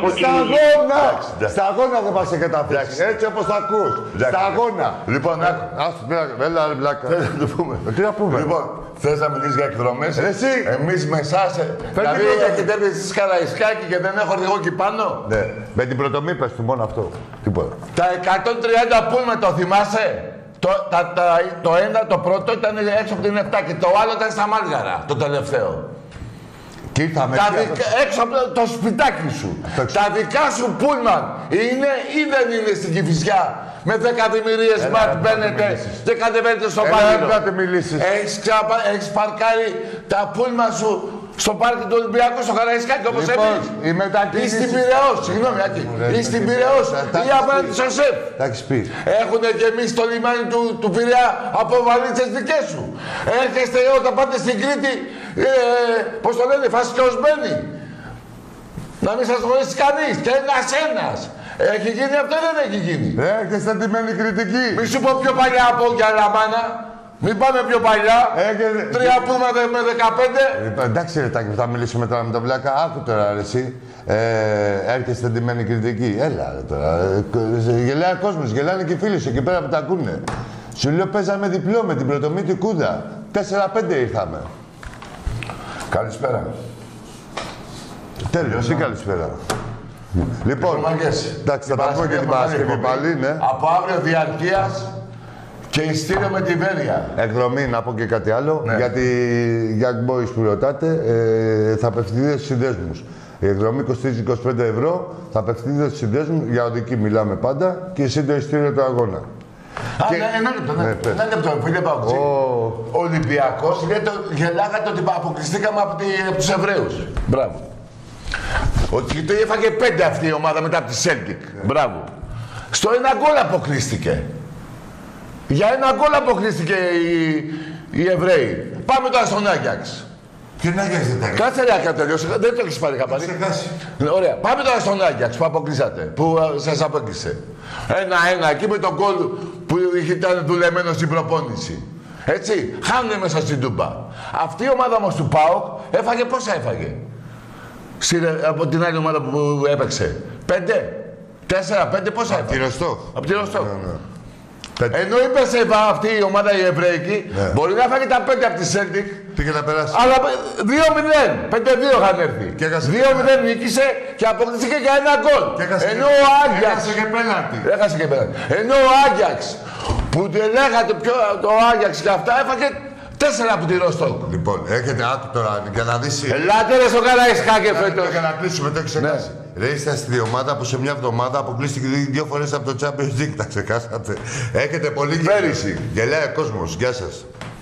Στα αγώνα δεν μας έχετε αφήσει. Έτσι όπως τα ακούς. Στα αγώνα. Λοιπόν, έλα ρε μπλάκα. Τι να πούμε. Λοιπόν, θες να μιλήσεις για εκδρομές. Εσύ. Εμείς με εσάς. Δηλαδή έχετε έρθει εσείς Καραϊσκάκη και δεν έχω έρθει εγώ εκεί πάνω. Ναι. Με την πρωτομή πες του μόνο αυτό. Τίποτα. Τα 130 πούλμε το θυμάσαι. Το ένα, το πρώτο ήταν έξω από την 7 και το άλλο ήταν στα Μάλγαρα, το τελευταίο. Και ήρθαμε έξω από το σπιτάκι σου. Τα δικά σου πούλμαν είναι ή δεν είναι στην Κηφισιά. Με 10 δημιουργίες ματ μπαίνετε και κατεβαίνετε στο Πάγινο. Έχεις παρκάρει τα πούλμαν σου στο πάρκι του Ολυμπιακού, στο Καραϊσκάκι, όπως εμείς. Ή στην Πειραιώς, συγγνώμη, Άκη. Ή στην Πειραιώς, ή απέναντι στο ΣΕΦ. Έχουνε και εμείς στο λιμάνι του Πειραιά από βαλίτσες δικές σου. Έρχεστε όταν πάτε στην Κρήτη, πώς το λένε, φασικιωσμένοι. Να μην σας γνωρίσει κανείς, και ένας. Έχει γίνει αυτό ή δεν έχει γίνει. Έχετε στημένη κριτική. Μη σου πω πιο παλιά από για Λαμάνα. Μην πάμε πιο παλιά. 3 πούμα με 15. Εντάξει ρε Τάκη, θα μιλήσουμε τώρα με τον Βλάκα. Άκου τώρα ρε εσύ. Έρχεστε στημένη κριτική. Έλα ρε τώρα. Γελάει ο κόσμος, γελάνε και οι φίλοι σου εκεί πέρα που τα ακούνε. Σου λέω παίζαμε διπλό με την πρωτομή του Κούδα. 4-5 ήρθαμε. Καλησπέρα. Τέλειος ή καλησπέρα. Λοιπόν, εντάξει, θα τα πούμε και την Παρασκευή πάλι, ναι. Από αύριο διαρκείας και ειστήριο με τη Βέρεια. Εκδρομή, να πω και κάτι άλλο, ναι. Γιατί για boys που ρωτάτε, θα απευθυνθείτε στους συνδέσμους. Η εκδρομή κοστίζει 25 ευρώ, θα απευθυνθείτε στους συνδέσμους, για οδική μιλάμε πάντα, και εσύ το ειστήριο του αγώνα. Ένα λεπτό, φίλε Παουτζή. Ο Ολυμπιακός γελάγατε ότι αποκλειστήκαμε από τους Εβραίους. Μπράβο. Ότι το έφαγε 5 αυτή η ομάδα μετά από τη Celtic. Μπράβο. Στο ένα γκολ αποκλείστηκε. Για ένα γκολ αποκλείστηκε οι Εβραίοι. Πάμε τώρα στον Άγιαξ. Και ο Άγιαξ δεν τα έκανε. Κάτσε ρε, τελειώσει. Δεν το έχεις πάρει χαμπάρι. Ωραία. Πάμε τώρα στον Άγιαξ που αποκλείσατε. Που σας αποκλείσε. 1-1 εκεί με τον γκολ που ήταν δουλεμένο στην προπόνηση. Έτσι. Χάνουνε μέσα στην Τούμπα. Αυτή η ομάδα όμως του ΠΑΟΚ έφαγε πόσα έφαγε. Από την άλλη ομάδα που έπαιξε. 5. 4-5 πόσα έφαγε. Από τη Ροστόκ. Ενώ είπε σε αυτή η ομάδα η Εβραϊκή, μπορεί να φάγει τα 5 από τη Celtic. Πήγε να περάσει. Αλλά 2-0. 5-2 είχαν έρθει. 2-0 νίκησε και αποκτήθηκε για ένα γκολ. Ενώ ο Άγιαξ. Έχασε και πέναλτι. Ενώ ο Άγιαξ που λέγατε πιο το Άγιαξ και αυτά έφαγε 4 από τη Ροστόκ. Λοιπόν, έχετε άκου τώρα για να δεις. Ελάτε ρε στο Καραϊσκάκη φέτος. Για να κλείσουμε, το έχεις ξεχάσει. Ρε είστε στη ομάδα που σε μια εβδομάδα αποκλείστηκε 2 φορές από το Champions League. Τα ξεχάσατε. Έχετε πολύ. Πέρυσι. Γελάει ο κόσμος. Γεια σας.